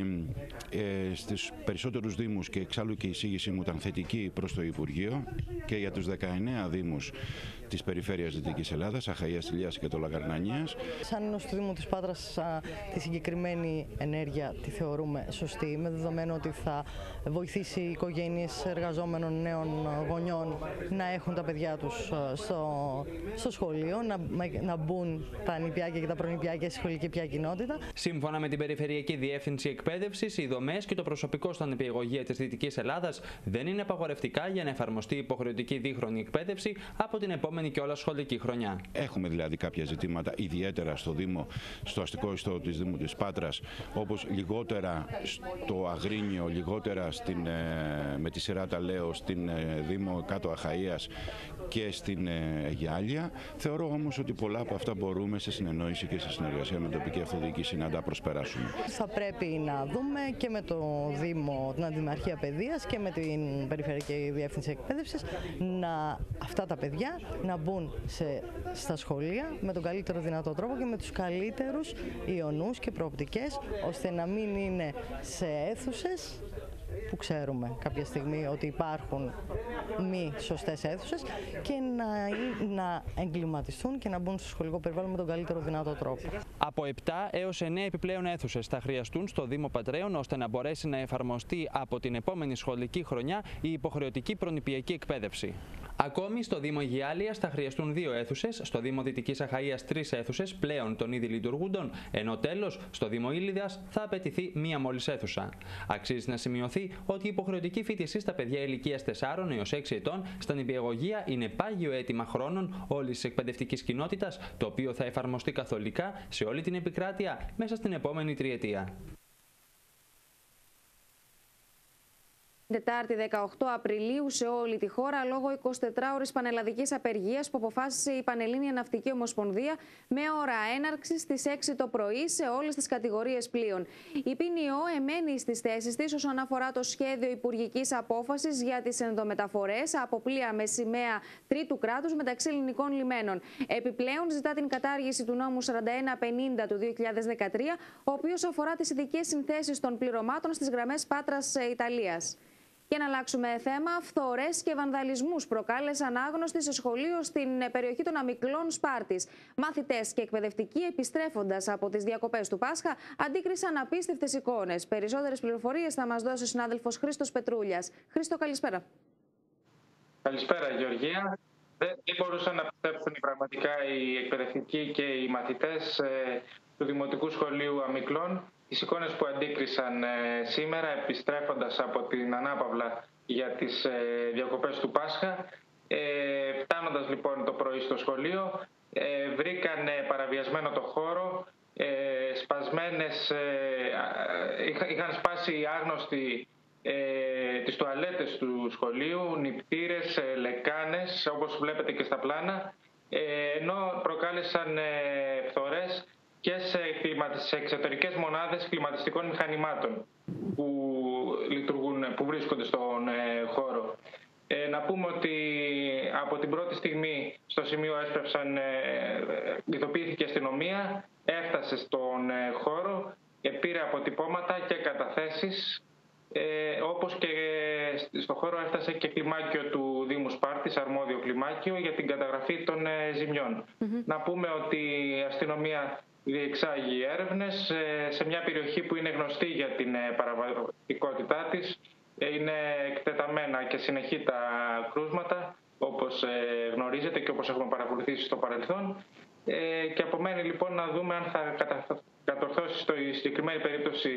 E: στις περισσότερους δήμους, και εξάλλου και η εισήγησή μου ήταν θετική προς το Υπουργείο, και για τους 19 δήμους της Περιφέρειας Δυτικής Ελλάδας, Αχαΐας, Ηλίας και το Λαγαρνανίας.
G: Σαν ενός του Δήμου της Πάτρας, τη συγκεκριμένη ενέργεια τη θεωρούμε σωστή, με δεδομένο ότι θα βοηθήσει οι οικογένειες εργαζόμενων νέων γονιών να έχουν τα παιδιά τους στο σχολείο, να μπουν τα νηπιάκια και τα προνηπιάκια στη σχολική πια κοινότητα.
D: Σύμφωνα με την Περιφερειακή Διεύθυνση Εκπαίδευσης, οι δομές και το προσωπικό στα νηπιαγωγεία της Δυτικής Ελλάδας δεν είναι απαγορευτικά για να εφαρμοστεί υποχρεωτική δίχρονη εκπαίδευση από την επόμενη και όλα σχολική χρονιά. Έχουμε
E: δηλαδή κάποια ζητήματα, ιδιαίτερα στο Δήμο, στο αστικό ιστό της Δήμου της Πάτρας, όπως λιγότερα στο Αγρίνιο, λιγότερα με τη σειρά τα λέω στην Δήμο Κάτω Αχαΐας και στην Γιάλια. Θεωρώ όμως ότι πολλά από αυτά μπορούμε σε συνεννόηση και σε συνεργασία με τοπική αυτοδιοίκηση να τα προσπεράσουμε.
G: Θα πρέπει να δούμε και με το Δήμο, την Αντιμαρχία Παιδείας και με την Περιφερειακή Διεύθυνση Εκπαίδευσης αυτά τα παιδιά να μπουν στα σχολεία με τον καλύτερο δυνατό τρόπο και με τους καλύτερους ιονούς και προοπτικές, ώστε να μην είναι σε αίθουσες που ξέρουμε κάποια στιγμή ότι υπάρχουν μη σωστές αίθουσες, και να εγκληματιστούν και να μπουν στο σχολικό περιβάλλον με τον καλύτερο δυνατό τρόπο.
D: Από 7 έως 9 επιπλέον αίθουσες θα χρειαστούν στο Δήμο Πατρέων, ώστε να μπορέσει να εφαρμοστεί από την επόμενη σχολική χρονιά η υποχρεωτική προνηπιακή εκπαίδευση. Ακόμη στο Δήμο Γιάλιας θα χρειαστούν 2 αίθουσες, στο Δήμο Δυτικής Αχαΐας 3 αίθουσες πλέον των ήδη λειτουργούντων, ενώ τέλος στο Δήμο Ήλιδας θα απαιτηθεί 1 μόλις αίθουσα. Αξίζει να σημειωθεί ότι η υποχρεωτική φοιτησή στα παιδιά ηλικίας 4 έως 6 ετών στα νηπιαγωγεία είναι πάγιο αίτημα χρόνων όλης της εκπαιδευτικής κοινότητας, το οποίο θα εφαρμοστεί καθολικά σε όλη την επικράτεια μέσα στην επόμενη τριετία.
A: Τετάρτη 18 Απριλίου σε όλη τη χώρα, λόγω 24ωρης πανελλαδικής απεργίας που αποφάσισε η Πανελλήνια Ναυτική Ομοσπονδία, με ώρα έναρξης στις 6 το πρωί σε όλες τις κατηγορίες πλοίων. Η ΠΝΟ εμένει στις θέσεις της όσον αφορά το σχέδιο υπουργικής απόφασης για τις ενδομεταφορές από πλοία με σημαία τρίτου κράτους μεταξύ ελληνικών λιμένων. Επιπλέον, ζητά την κατάργηση του νόμου 4150 του 2013, ο οποίος αφορά τις ειδικές συνθέσεις των πληρωμάτων στις γραμμές Πάτρας-Ιταλίας. Και να αλλάξουμε θέμα, φθορές και βανδαλισμούς προκάλεσαν άγνωστοι σε σχολείο στην περιοχή των Αμικλών Σπάρτης. Μαθητές και εκπαιδευτικοί, επιστρέφοντας από τις διακοπές του Πάσχα, αντίκρισαν απίστευτες εικόνες. Περισσότερες πληροφορίες θα μας δώσει ο συνάδελφος Χρήστος Πετρούλιας. Χρήστο, καλησπέρα.
X: Καλησπέρα, Γεωργία. Δεν μπορούσαν να πιστέψουν πραγματικά οι εκπαιδευτικοί και οι μαθητές του Δημοτικού Σχολείου Αμικλών τις εικόνες που αντίκρισαν σήμερα, επιστρέφοντας από την ανάπαυλα για τις διακοπές του Πάσχα. Φτάνοντας λοιπόν το πρωί στο σχολείο, βρήκαν παραβιασμένο το χώρο, είχαν σπάσει οι άγνωστοι τις τουαλέτες του σχολείου, νηπτήρες, λεκάνες, όπως βλέπετε και στα πλάνα, ενώ προκάλεσαν φθορές και σε εξωτερικές μονάδες κλιματιστικών μηχανημάτων που βρίσκονται στον χώρο. Να πούμε ότι από την πρώτη στιγμή στο σημείο έσπευσαν, ειδοποιήθηκε η αστυνομία, έφτασε στον χώρο, πήρε αποτυπώματα και καταθέσεις, όπως και στο χώρο έφτασε και κλιμάκιο του Δήμου Σπάρτης, αρμόδιο κλιμάκιο, για την καταγραφή των ζημιών. Να πούμε ότι η αστυνομία διεξάγει έρευνες σε μια περιοχή που είναι γνωστή για την παραβατικότητά της. Είναι εκτεταμένα και συνεχή τα κρούσματα, όπως γνωρίζετε και όπως έχουμε παρακολουθήσει στο παρελθόν. Και απομένει λοιπόν να δούμε αν θα κατορθώσει στη συγκεκριμένη περίπτωση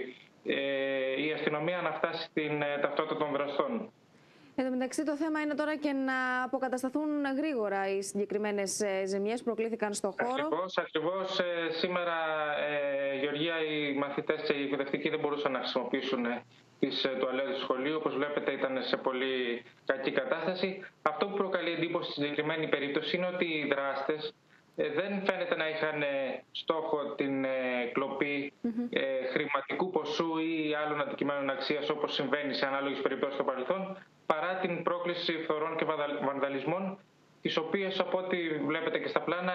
X: η αστυνομία να φτάσει στην ταυτότητα των δραστών.
A: Εν τω μεταξύ, το θέμα είναι τώρα και να αποκατασταθούν γρήγορα οι συγκεκριμένες ζημιές που προκλήθηκαν στο χώρο.
X: Ακριβώς. Σήμερα, Γεωργία, οι μαθητές και οι εκπαιδευτικοί δεν μπορούσαν να χρησιμοποιήσουν τις τουαλέτες του σχολείου. Όπως βλέπετε, ήταν σε πολύ κακή κατάσταση. Αυτό που προκαλεί εντύπωση στη συγκεκριμένη περίπτωση είναι ότι οι δράστες δεν φαίνεται να είχαν στόχο την κλοπή χρηματικού ποσού ή άλλων αντικειμένων αξίας, όπως συμβαίνει σε ανάλογες περιπτώσεις στο παρελθόν, παρά την πρόκληση φθορών και βανδαλισμών, τις οποίες, από ό,τι βλέπετε και στα πλάνα,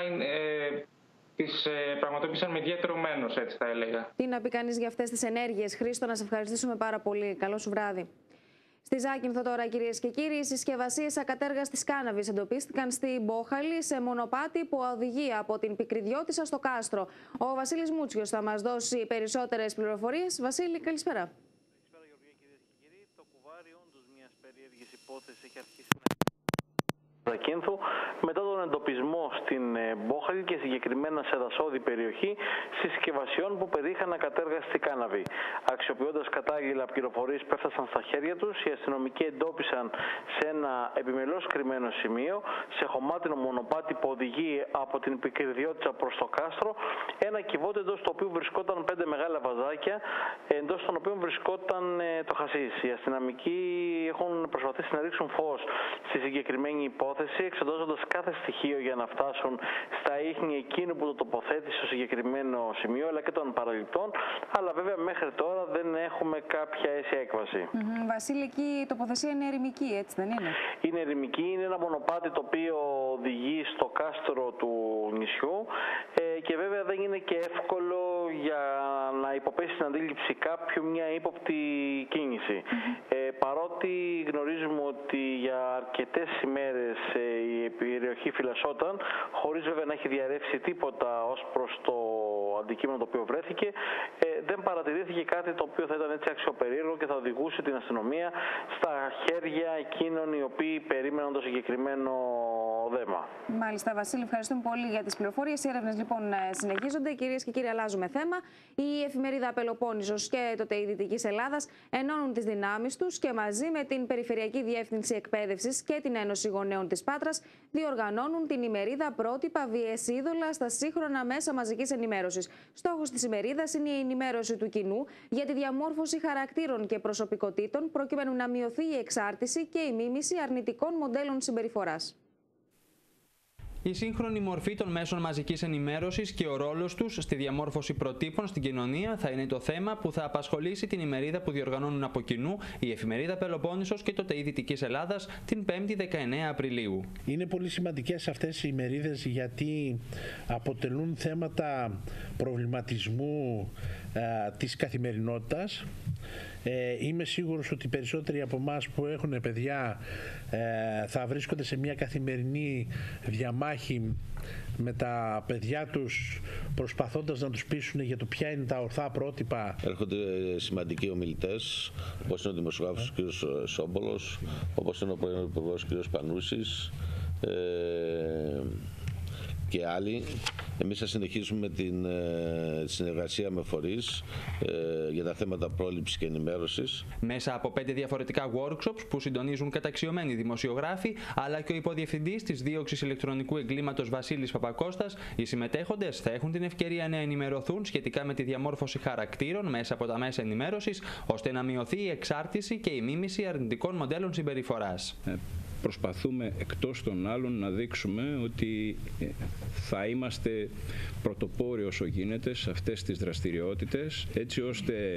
X: τις πραγματοποίησαν με ιδιαίτερο μένος, έτσι θα έλεγα.
A: Τι να πει κανείς για αυτές τις ενέργειες. Χρήστο, να σε ευχαριστήσουμε πάρα πολύ. Καλό σου βράδυ. Στη Ζάκυνθο τώρα, κυρίες και κύριοι, οι συσκευασίες ακατέργαστης κάναβης εντοπίστηκαν στην Μπόχαλη σε μονοπάτι που οδηγεί από την Πικριδιώτισσα στο Κάστρο. Ο Βασίλης Μούτσιος θα μας δώσει περισσότερες πληροφορίες. Βασίλη, καλησπέρα.
H: Καλησπέρα, Γεωργία, κυρίες και κύριοι. Το κουβάρι όντως μιας περίεργης υπόθεσης έχει αρχίσει να Ζακύνθου μετά τον εντοπισμό στην Μπόχαλη και συγκεκριμένα σε δασόδη περιοχή συσκευασιών που περιείχαν ακατέργαστη κάναβη. Αξιοποιώντας κατάλληλα πληροφορίες που έφτασαν στα χέρια τους, οι αστυνομικοί εντόπισαν σε ένα επιμελώς κρυμμένο σημείο, σε χωμάτινο μονοπάτι που οδηγεί από την Πικριδιώτισσα προς το Κάστρο, ένα κυβότιο εντός του οποίου βρισκόταν 5 μεγάλα βαζάκια, εντός των οποίων βρισκόταν το χασίς. Οι αστυνομικοί έχουν προσπαθήσει να ρίξουν φως στη συγκεκριμένη υπόθεση, εξετάζοντας κάθε στοιχείο για να φτάσουν στα ίχνη εκείνου που το τοποθέτησε στο συγκεκριμένο σημείο, αλλά και των παραληπτών. Αλλά βέβαια μέχρι τώρα δεν έχουμε κάποια αίσια έκβαση.
A: Βασίλη, εκεί η τοποθεσία είναι ερημική, έτσι δεν είναι?
H: Είναι ερημική, είναι ένα μονοπάτι το οποίο οδηγεί στο κάστρο του νησιού και βέβαια δεν είναι και εύκολο για να υποπέσει στην αντίληψη κάποιου μια ύποπτη κίνηση. Παρότι γνωρίζουμε ότι για αρκετές ημέρες η περιοχή φυλασσόταν, χωρίς βέβαια να έχει διαρρεύσει τίποτα ως προς το αντικείμενο το οποίο βρέθηκε, δεν παρατηρήθηκε κάτι το οποίο θα ήταν έτσι αξιοπερίεργο και θα οδηγούσε την αστυνομία στα χέρια εκείνων οι οποίοι περίμεναν το συγκεκριμένο δέμα.
A: Μάλιστα, Βασίλη, ευχαριστούμε πολύ για τις πληροφορίες. Οι έρευνες λοιπόν συνεχίζονται. Κυρίες και κύριοι, αλλάζουμε θέμα. Η εφημερίδα Πελοπόννησος και το ΤΕΙ Δυτικής Ελλάδας ενώνουν τις δυνάμεις τους και μαζί με την Περιφερειακή Διεύθυνση Εκπαίδευσης και την Ένωση Γονέων της Πάτρας διοργανώνουν την ημερίδα Πρότυπα Βίαιες Είδωλα στα σύγχρονα μέσα μαζικής ενημέρωσης. Στόχος της ημερίδας είναι η ενημέρωση του κοινού για τη διαμόρφωση χαρακτήρων και προσωπικότητων, προκειμένου να μειωθεί η εξάρτηση και η μίμηση αρνητικών μοντέλων συμπεριφοράς.
D: Η σύγχρονη μορφή των μέσων μαζικής ενημέρωσης και ο ρόλος τους στη διαμόρφωση προτύπων στην κοινωνία θα είναι το θέμα που θα απασχολήσει την ημερίδα που διοργανώνουν από κοινού η εφημερίδα Πελοπόννησος και το ΤΕΙ Δυτικής Ελλάδας την 5η 19 Απριλίου.
I: Είναι πολύ σημαντικές αυτές οι ημερίδες γιατί αποτελούν θέματα προβληματισμού της καθημερινότητας. Είμαι σίγουρος ότι οι περισσότεροι από εμάς που έχουν παιδιά θα βρίσκονται σε μια καθημερινή διαμάχη με τα παιδιά τους, προσπαθώντας να τους πείσουν για το ποια είναι τα ορθά πρότυπα.
J: Έρχονται σημαντικοί ομιλητές, όπως είναι ο δημοσιογράφος κ. Σόμπολος, όπως είναι ο πρώην υπουργός κ. Πανούσης και άλλοι, Εμείς θα συνεχίσουμε την συνεργασία με φορείς για τα θέματα πρόληψης και ενημέρωσης.
D: Μέσα από 5 διαφορετικά workshops που συντονίζουν καταξιωμένοι δημοσιογράφοι, αλλά και ο υποδιευθυντής της δίωξης ηλεκτρονικού εγκλήματος Βασίλης Παπακώστας, οι συμμετέχοντες θα έχουν την ευκαιρία να ενημερωθούν σχετικά με τη διαμόρφωση χαρακτήρων μέσα από τα μέσα ενημέρωσης, ώστε να μειωθεί η εξάρτηση και η μίμηση αρνητικών μοντέλων συμπεριφοράς.
K: Προσπαθούμε εκτός των άλλων να δείξουμε ότι θα είμαστε πρωτοπόροι όσο γίνεται σε αυτές τις δραστηριότητες, έτσι ώστε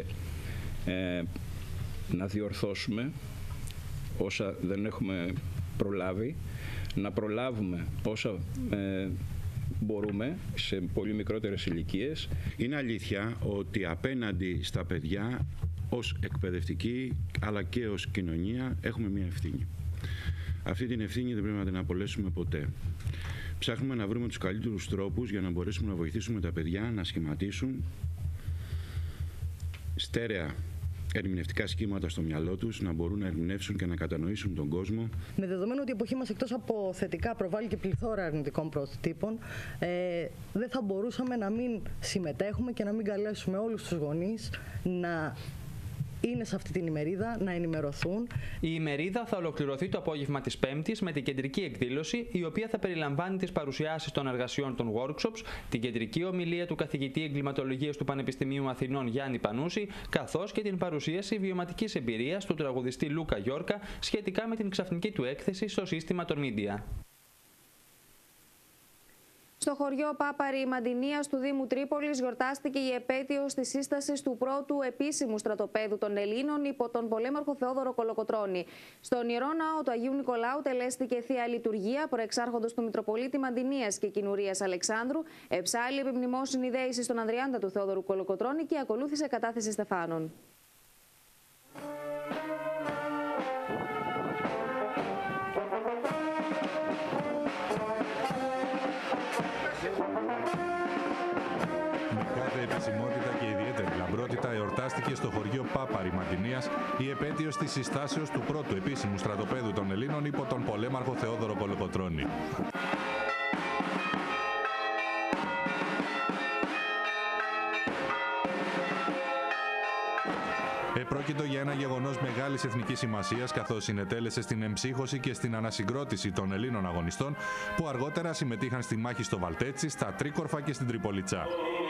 K: να διορθώσουμε όσα δεν έχουμε προλάβει, να προλάβουμε όσα μπορούμε σε πολύ μικρότερες ηλικίες.
E: Είναι αλήθεια ότι απέναντι στα παιδιά ως εκπαιδευτικοί αλλά και ως κοινωνία έχουμε μια ευθύνη. Αυτή την ευθύνη δεν πρέπει να την απολέσουμε ποτέ. Ψάχνουμε να βρούμε τους καλύτερους τρόπους για να μπορέσουμε να βοηθήσουμε τα παιδιά να σχηματίσουν στέρεα ερμηνευτικά σχήματα στο μυαλό τους, να μπορούν να ερμηνεύσουν και να κατανοήσουν τον κόσμο.
G: Με δεδομένο ότι η εποχή μας εκτός από θετικά προβάλλει και πληθώρα αρνητικών προτύπων, δεν θα μπορούσαμε να μην συμμετέχουμε και να μην καλέσουμε όλους τους γονείς να είναι σε αυτή την ημερίδα, να ενημερωθούν.
D: Η ημερίδα θα ολοκληρωθεί το απόγευμα της Πέμπτης με την κεντρική εκδήλωση, η οποία θα περιλαμβάνει τις παρουσιάσεις των εργασιών των workshops, την κεντρική ομιλία του καθηγητή εγκληματολογίας του Πανεπιστημίου Αθηνών Γιάννη Πανούση, καθώς και την παρουσίαση βιωματικής εμπειρίας του τραγουδιστή Λούκα Γιόρκα σχετικά με την ξαφνική του έκθεση στο σύστημα των media.
A: Στο χωριό Πάπαρη Μαντινίας του Δήμου Τρίπολης γιορτάστηκε η επέτειος της σύστασης του πρώτου επίσημου στρατοπέδου των Ελλήνων υπό τον πολέμαρχο Θεόδωρο Κολοκοτρώνη. Στον Ιερό Ναό του Αγίου Νικολάου τελέστηκε θεία λειτουργία προεξάρχοντος του Μητροπολίτη Μαντινίας και Κινουρίας Αλεξάνδρου, εψάλλει επιμνημόσυνη δέηση στον Ανδριάντα του Θεόδωρου Κολοκοτρώνη και ακολούθησε κατάθεση στεφάνων.
M: Επισημότητα και ιδιαίτερη λαμπρότητα εορτάστηκε στο χωριό Πάπαρη Μαντινίας η επέτειος της συστάσεως του πρώτου επίσημου στρατοπέδου των Ελλήνων υπό τον πολέμαρχο Θεόδωρο Κολοκοτρώνη. Επρόκειτο για ένα γεγονός μεγάλης εθνικής σημασίας, καθώς συνετέλεσε στην εμψύχωση και στην ανασυγκρότηση των Ελλήνων αγωνιστών που αργότερα συμμετείχαν στη μάχη στο Βαλτέτσι, στα Τρίκορφα και στην Τριπολιτσά.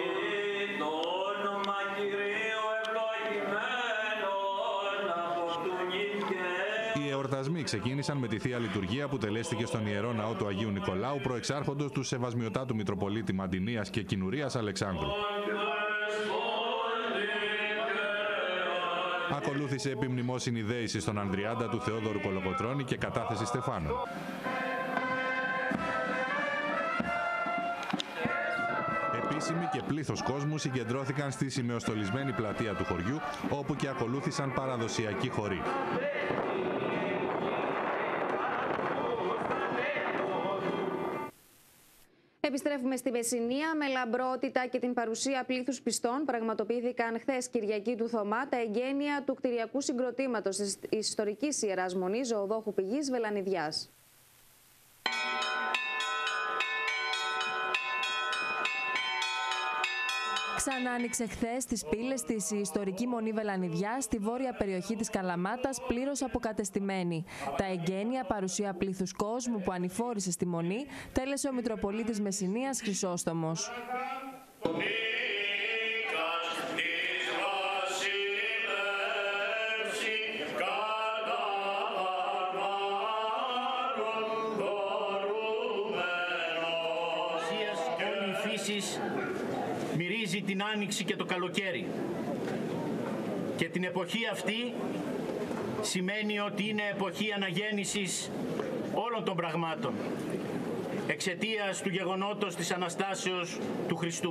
M: Οι εορτασμοί ξεκίνησαν με τη θεία λειτουργία που τελέστηκε στον Ιερό Ναό του Αγίου Νικολάου προεξάρχοντος του Σεβασμιωτάτου Μητροπολίτη Μαντινίας και Κινουρίας Αλεξάνδρου. Ακολούθησε επιμνημόσυνη δέηση στον Ανδριάντα του Θεόδωρου Κολοκοτρώνη και κατάθεση στεφάνων. Επίσημοι και πλήθος κόσμου συγκεντρώθηκαν στη σημεοστολισμένη πλατεία του χωριού, όπου και ακολούθησαν παραδοσιακοί χοροί.
A: Επιστρέφουμε στη Μεσσηνία. Με λαμπρότητα και την παρουσία πλήθους πιστών πραγματοποιήθηκαν χθες Κυριακή του Θωμά τα εγγένεια του κτηριακού συγκροτήματος της ιστορικής Ιεράς Μονής Ζωοδόχου Πηγής Βελανιδιάς. Ξανά άνοιξε χθες στις πύλες της η ιστορική Μονή Βελανιδιάς στη βόρεια περιοχή της Καλαμάτας, πλήρως αποκατεστημένη. Τα εγγένεια, παρουσία πλήθους κόσμου που ανηφόρησε στη Μονή, τέλεσε ο Μητροπολίτης Μεσσηνίας Χρυσόστομος.
L: Μυρίζει την άνοιξη και το καλοκαίρι. Και την εποχή αυτή σημαίνει ότι είναι εποχή αναγέννησης όλων των πραγμάτων, εξαιτίας του γεγονότος της Αναστάσεως του Χριστού.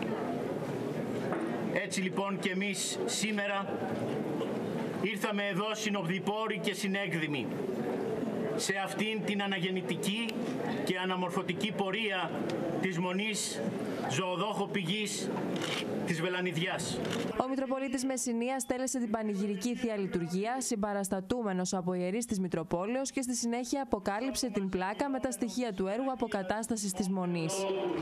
L: Έτσι λοιπόν και εμείς σήμερα ήρθαμε εδώ συνοδοιπόροι και συνέκδημοι σε αυτήν την αναγεννητική και αναμορφωτική πορεία της Μονής Ζωοδόχου Πηγής της της Βελανιδιάς.
N: Ο Μητροπολίτης Μεσσηνίας τέλεσε την πανηγυρική Θεία Λειτουργία, συμπαραστατούμενος από ιερείς της Μητροπόλεως, και στη συνέχεια αποκάλυψε την πλάκα με τα στοιχεία του έργου αποκατάστασης της Μονής.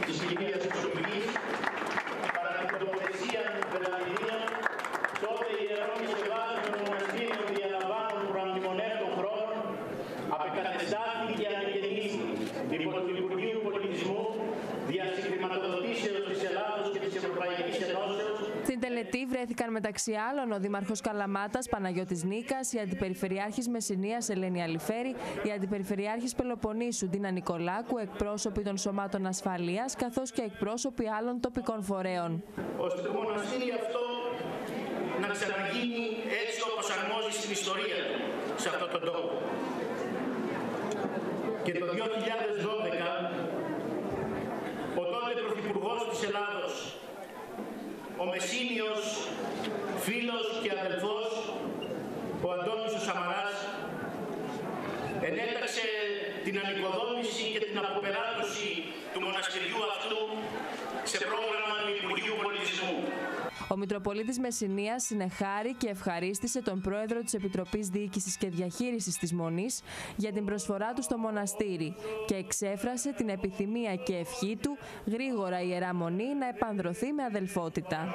N: Στην τελετή βρέθηκαν μεταξύ άλλων ο Δήμαρχος Καλαμάτας Παναγιώτης Νίκας, η Αντιπεριφερειάρχης Μεσσηνίας Ελένη Αλιφέρη, η Αντιπεριφερειάρχης Πελοποννήσου Ντίνα Νικολάκου, εκπρόσωποι των σωμάτων ασφαλείας καθώς και εκπρόσωποι άλλων τοπικών φορέων.
L: Ώστε το μοναστήρι αυτό να ξαναγίνει έτσι όπως αρμόζει στην ιστορία του, σε αυτόν τον τόπο. Και το 2012 ο τότε Πρωθυπουργός της Ελλάδος, ο Μεσσήνιος φίλος και αδελφός, ο Αντώνης ο Σαμαράς, ενέταξε την ανοικοδόμηση και την αποπεράτωση του μοναστηριού αυτού σε πρόγραμμα του Υπουργείου Πολιτισμού.
N: Ο Μητροπολίτης Μεσσηνίας συνεχάρη και ευχαρίστησε τον πρόεδρο της Επιτροπής Διοίκησης και Διαχείρισης της Μονής για την προσφορά του στο μοναστήρι και εξέφρασε την επιθυμία και ευχή του γρήγορα η Ιερά Μονή να επανδρωθεί με αδελφότητα.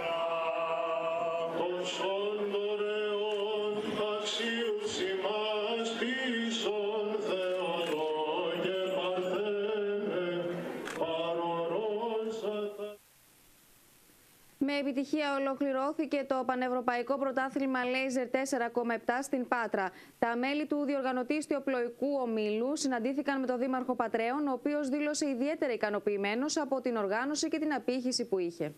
A: Με επιτυχία ολοκληρώθηκε το Πανευρωπαϊκό Πρωτάθλημα Λέιζερ 4,7 στην Πάτρα. Τα μέλη του διοργανωτή ιστιοπλοϊκού ομίλου συναντήθηκαν με τον Δήμαρχο Πατρέων, ο οποίος δήλωσε ιδιαίτερα ικανοποιημένος από την οργάνωση και την απήχηση που είχε.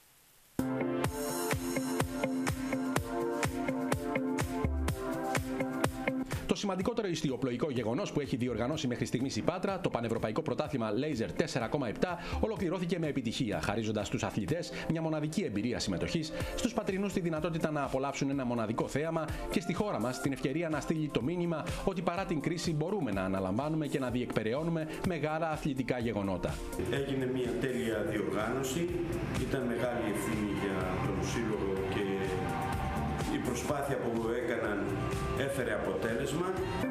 U: Το σημαντικότερο ιστιοπλοϊκό γεγονός που έχει διοργανώσει μέχρι στιγμής η Πάτρα, το Πανευρωπαϊκό Πρωτάθλημα Λέιζερ 4,7, ολοκληρώθηκε με επιτυχία, χαρίζοντας στους αθλητές μια μοναδική εμπειρία συμμετοχής, στους πατρινούς τη δυνατότητα να απολαύσουν ένα μοναδικό θέαμα και στη χώρα μας την ευκαιρία να στείλει το μήνυμα ότι παρά την κρίση μπορούμε να αναλαμβάνουμε και να διεκπεραιώνουμε μεγάλα αθλητικά γεγονότα.
O: Έγινε μια τέλεια διοργάνωση, ήταν μεγάλη ευθύνη για τον Σύλλογο και η προσπάθεια που έκαναν έφερε αποτέλεσμα.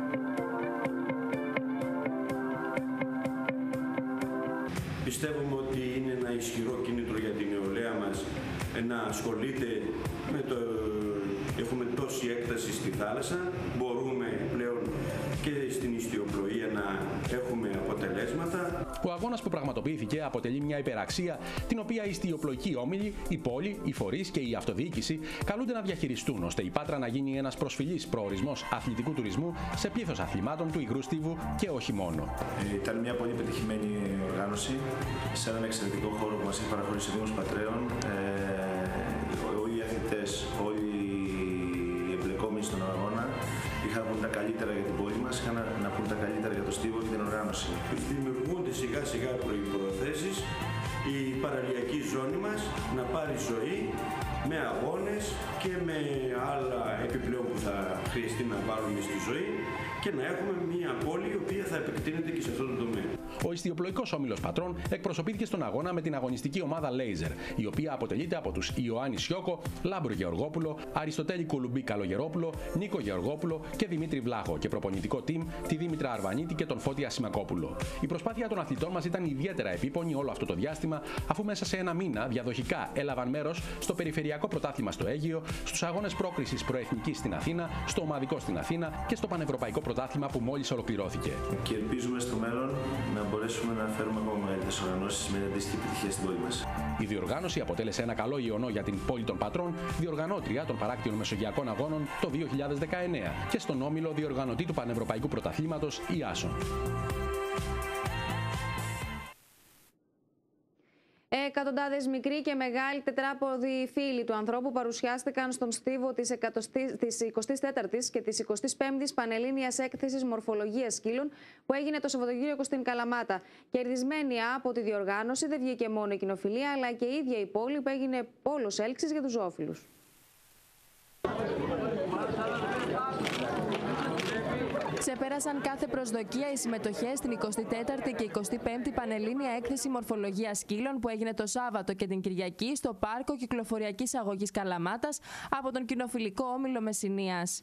O: Πιστεύουμε ότι είναι ένα ισχυρό κίνητρο για την νεολαία μας να ασχολείται με το... Έχουμε τόση έκταση στη θάλασσα, μπορούμε πλέον και στην ιστιοπλοεία να έχουμε αποτελέσματα.
U: Ο αγώνας που πραγματοποιήθηκε αποτελεί μια υπεραξία την οποία οι ιστιοπλοϊκοί όμιλοι, η πόλη, οι φορείς και η αυτοδιοίκηση καλούνται να διαχειριστούν, ώστε η Πάτρα να γίνει ένας προσφυλής προορισμός αθλητικού τουρισμού σε πλήθος αθλημάτων του υγρού στίβου και όχι μόνο.
P: Ήταν μια πολύ πετυχημένη οργάνωση σε έναν εξαιρετικό χώρο που μας έχει παραχωρήσει ο Δήμος Πατρέων. Όλοι οι αθλητές, όλοι οι εμπλεκόμενοι στον αγώνα είχαν να πούν τα καλύτερα για την πόλη μας, είχαν να πούν τα καλύτερα για το στίβο και την οργάνωση.
O: Δημιουργούνται σιγά σιγά προϋποθέσεις η παραλιακή ζώνη μας να πάρει ζωή με αγώνες και με άλλα επιπλέον που θα χρειαστεί να βάλουμε στη ζωή και να έχουμε μια πόλη η οποία θα επεκτείνεται και σε αυτό το τομέα.
U: Ο ιστιοπλοϊκός όμιλος Πατρών εκπροσωπήθηκε στον αγώνα με την αγωνιστική ομάδα Λέιζερ, η οποία αποτελείται από τους Ιωάννη Σιώκο, Λάμπρο Γεωργόπουλο, Αριστοτέλη Κουλουμπή Καλογερόπουλο, Νίκο Γεωργόπουλο και Δημήτρη Βλάχο και προπονητικό team τη Δήμητρα Αρβανίτη και τον Φώτη Ασημακόπουλο. Η προσπάθεια των αθλητών μας ήταν ιδιαίτερα επίπονη όλο αυτό το διάστημα, αφού μέσα σε ένα μήνα διαδοχικά έλαβαν μέρος στο Περιφερειακό Πρωτάθλημα στο Αίγυο, στους αγώνες πρόκρισης προεθνικής στην Αθήνα, στο ομαδικό στην Αθήνα και στο Πανευρωπαϊκό Πρωτάθλημα που μόλις ολοκληρώθηκε.
P: Και ελπίζουμε στο μέλλον να μπορέσουμε να φέρουμε ακόμα μεγαλύτερες οργανώσεις με αντίστοιχη επιτυχία στην πόλη μας.
U: Η διοργάνωση αποτέλεσε ένα καλό ιονό για την πόλη των Πατρών, διοργανώτρια των παράκτιων Μεσογειακών Αγώνων το 2019 και στον όμιλο διοργανωτή του Πανευρωπαϊκού Πρωταθλήματος Ιάσον.
A: Εκατοντάδες μικροί και μεγάλοι τετράποδοι φίλοι του ανθρώπου παρουσιάστηκαν στον στίβο της 24ης και της 25ης Πανελλήνιας Έκθεσης Μορφολογίας Σκύλων που έγινε το Σαββατοκύριακο στην Καλαμάτα. Κερδισμένη από τη διοργάνωση δεν βγήκε μόνο η κοινοφιλία, αλλά και η ίδια η πόλη που έγινε πόλος έλξης για τους ζώοφιλους.
N: Ξεπέρασαν κάθε προσδοκία οι συμμετοχές στην 24η και 25η Πανελλήνια Έκθεση Μορφολογίας Σκύλων που έγινε το Σάββατο και την Κυριακή στο Πάρκο Κυκλοφοριακής Αγωγής Καλαμάτας από τον Κοινοφιλικό Όμιλο Μεσσηνίας.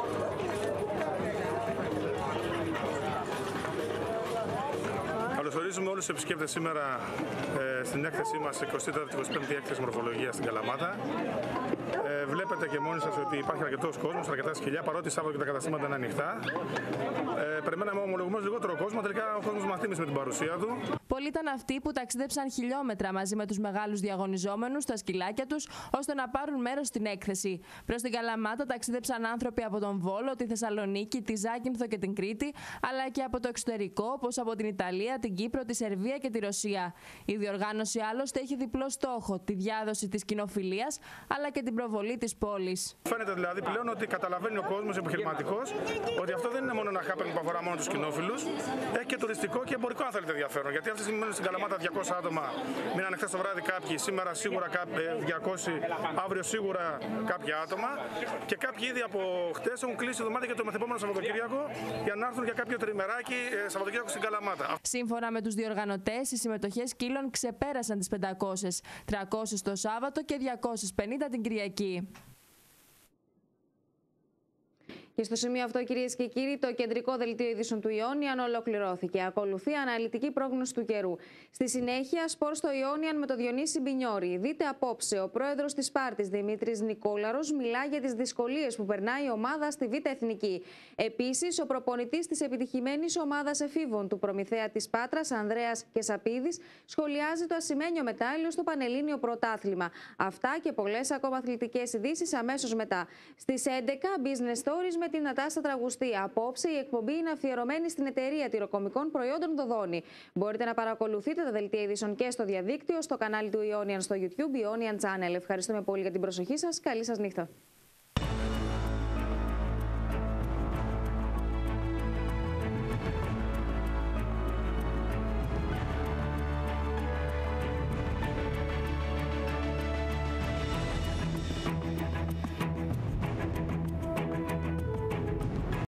Q: Καλωσορίζουμε όλους τους επισκέπτες σήμερα στην έκθεσή μας, 24η-25η Έκθεση Μορφολογίας στην Καλαμάτα. Βλέπετε και μόνοι σας ότι υπάρχει αρκετός κόσμος, αρκετά σκυλιά, παρότι Σάββατο και τα καταστήματα είναι ανοιχτά. Περιμέναμε ομολογουμένως λιγότερο κόσμο, τελικά ο κόσμος μας θύμισε με την παρουσία του.
N: Πολλοί ήταν αυτοί που ταξίδεψαν χιλιόμετρα μαζί με τους μεγάλους διαγωνιζόμενους, τα σκυλάκια τους, ώστε να πάρουν μέρος στην έκθεση. Προς την Καλαμάτα ταξίδεψαν άνθρωποι από τον Βόλο, τη Θεσσαλονίκη, τη Ζάκυνθο και την Κρήτη, αλλά και από το εξωτερικό, όπως από την Ιταλία, την Κύπρο, τη Σερβία και τη Ρωσία. Η διοργάνωση άλλωστε έχει διπλό στόχο, τη διάδοση της κοινοφιλίας, αλλά και την προβολή της πόλης.
Q: Φαίνεται δηλαδή πλέον ότι καταλαβαίνει ο κόσμος επιχειρηματικός ότι αυτό δεν είναι μόνο ένα happening που αφορά μόνο τους κοινόφιλους, έχει και τουριστικό και εμπορικό αν θέλετε ενδιαφέρον. Γιατί αυτή τη στιγμή μένουν στην Καλαμάτα 200 άτομα, μείνανε χθες το βράδυ κάποιοι, σήμερα σίγουρα 200, αύριο σίγουρα κάποια άτομα και κάποιοι ήδη από χθες έχουν κλείσει δωμάτια για το μεθεπόμενο Σαββατοκύριακο για να έρθουν για κάποιο τριμεράκι Σαββατοκύριακο στην Καλαμάτα.
N: Σύμφωνα με τους διοργανωτές, οι συμμετοχές σκύλων ξεπέρασαν τις 500, 300 το Σάββατο και 250 την Κυριακή.
A: Και στο σημείο αυτό, κυρίες και κύριοι, το κεντρικό δελτίο ειδήσεων του Ιόνιαν ολοκληρώθηκε. Ακολουθεί αναλυτική πρόγνωση του καιρού. Στη συνέχεια, σπορ στο Ιόνιαν με το Διονύση Μπινιόρη. Δείτε απόψε, ο πρόεδρος της Σπάρτης, Δημήτρης Νικόλαρος, μιλά για τις δυσκολίες που περνάει η ομάδα στη Β' Εθνική. Επίσης, ο προπονητής της επιτυχημένης ομάδας εφήβων του Προμηθέα της Πάτρας, Ανδρέας Κεσαπίδης, σχολιάζει το ασημένιο μετάλλιο στο Πανελλήνιο Πρωτάθλημα. Αυτά και πολλές ακόμα αθλητικές ειδήσεις αμέσως μετά. Στις 11, Business Stories με την Νατάσα Τραγουστή. Απόψε η εκπομπή είναι αφιερωμένη στην εταιρεία τυροκομικών προϊόντων Δοδόνη. Μπορείτε να παρακολουθείτε τα δελτία ειδήσεων και στο διαδίκτυο, στο κανάλι του Ιόνιαν στο YouTube, Ionian Channel. Ευχαριστούμε πολύ για την προσοχή σας. Καλή σας νύχτα.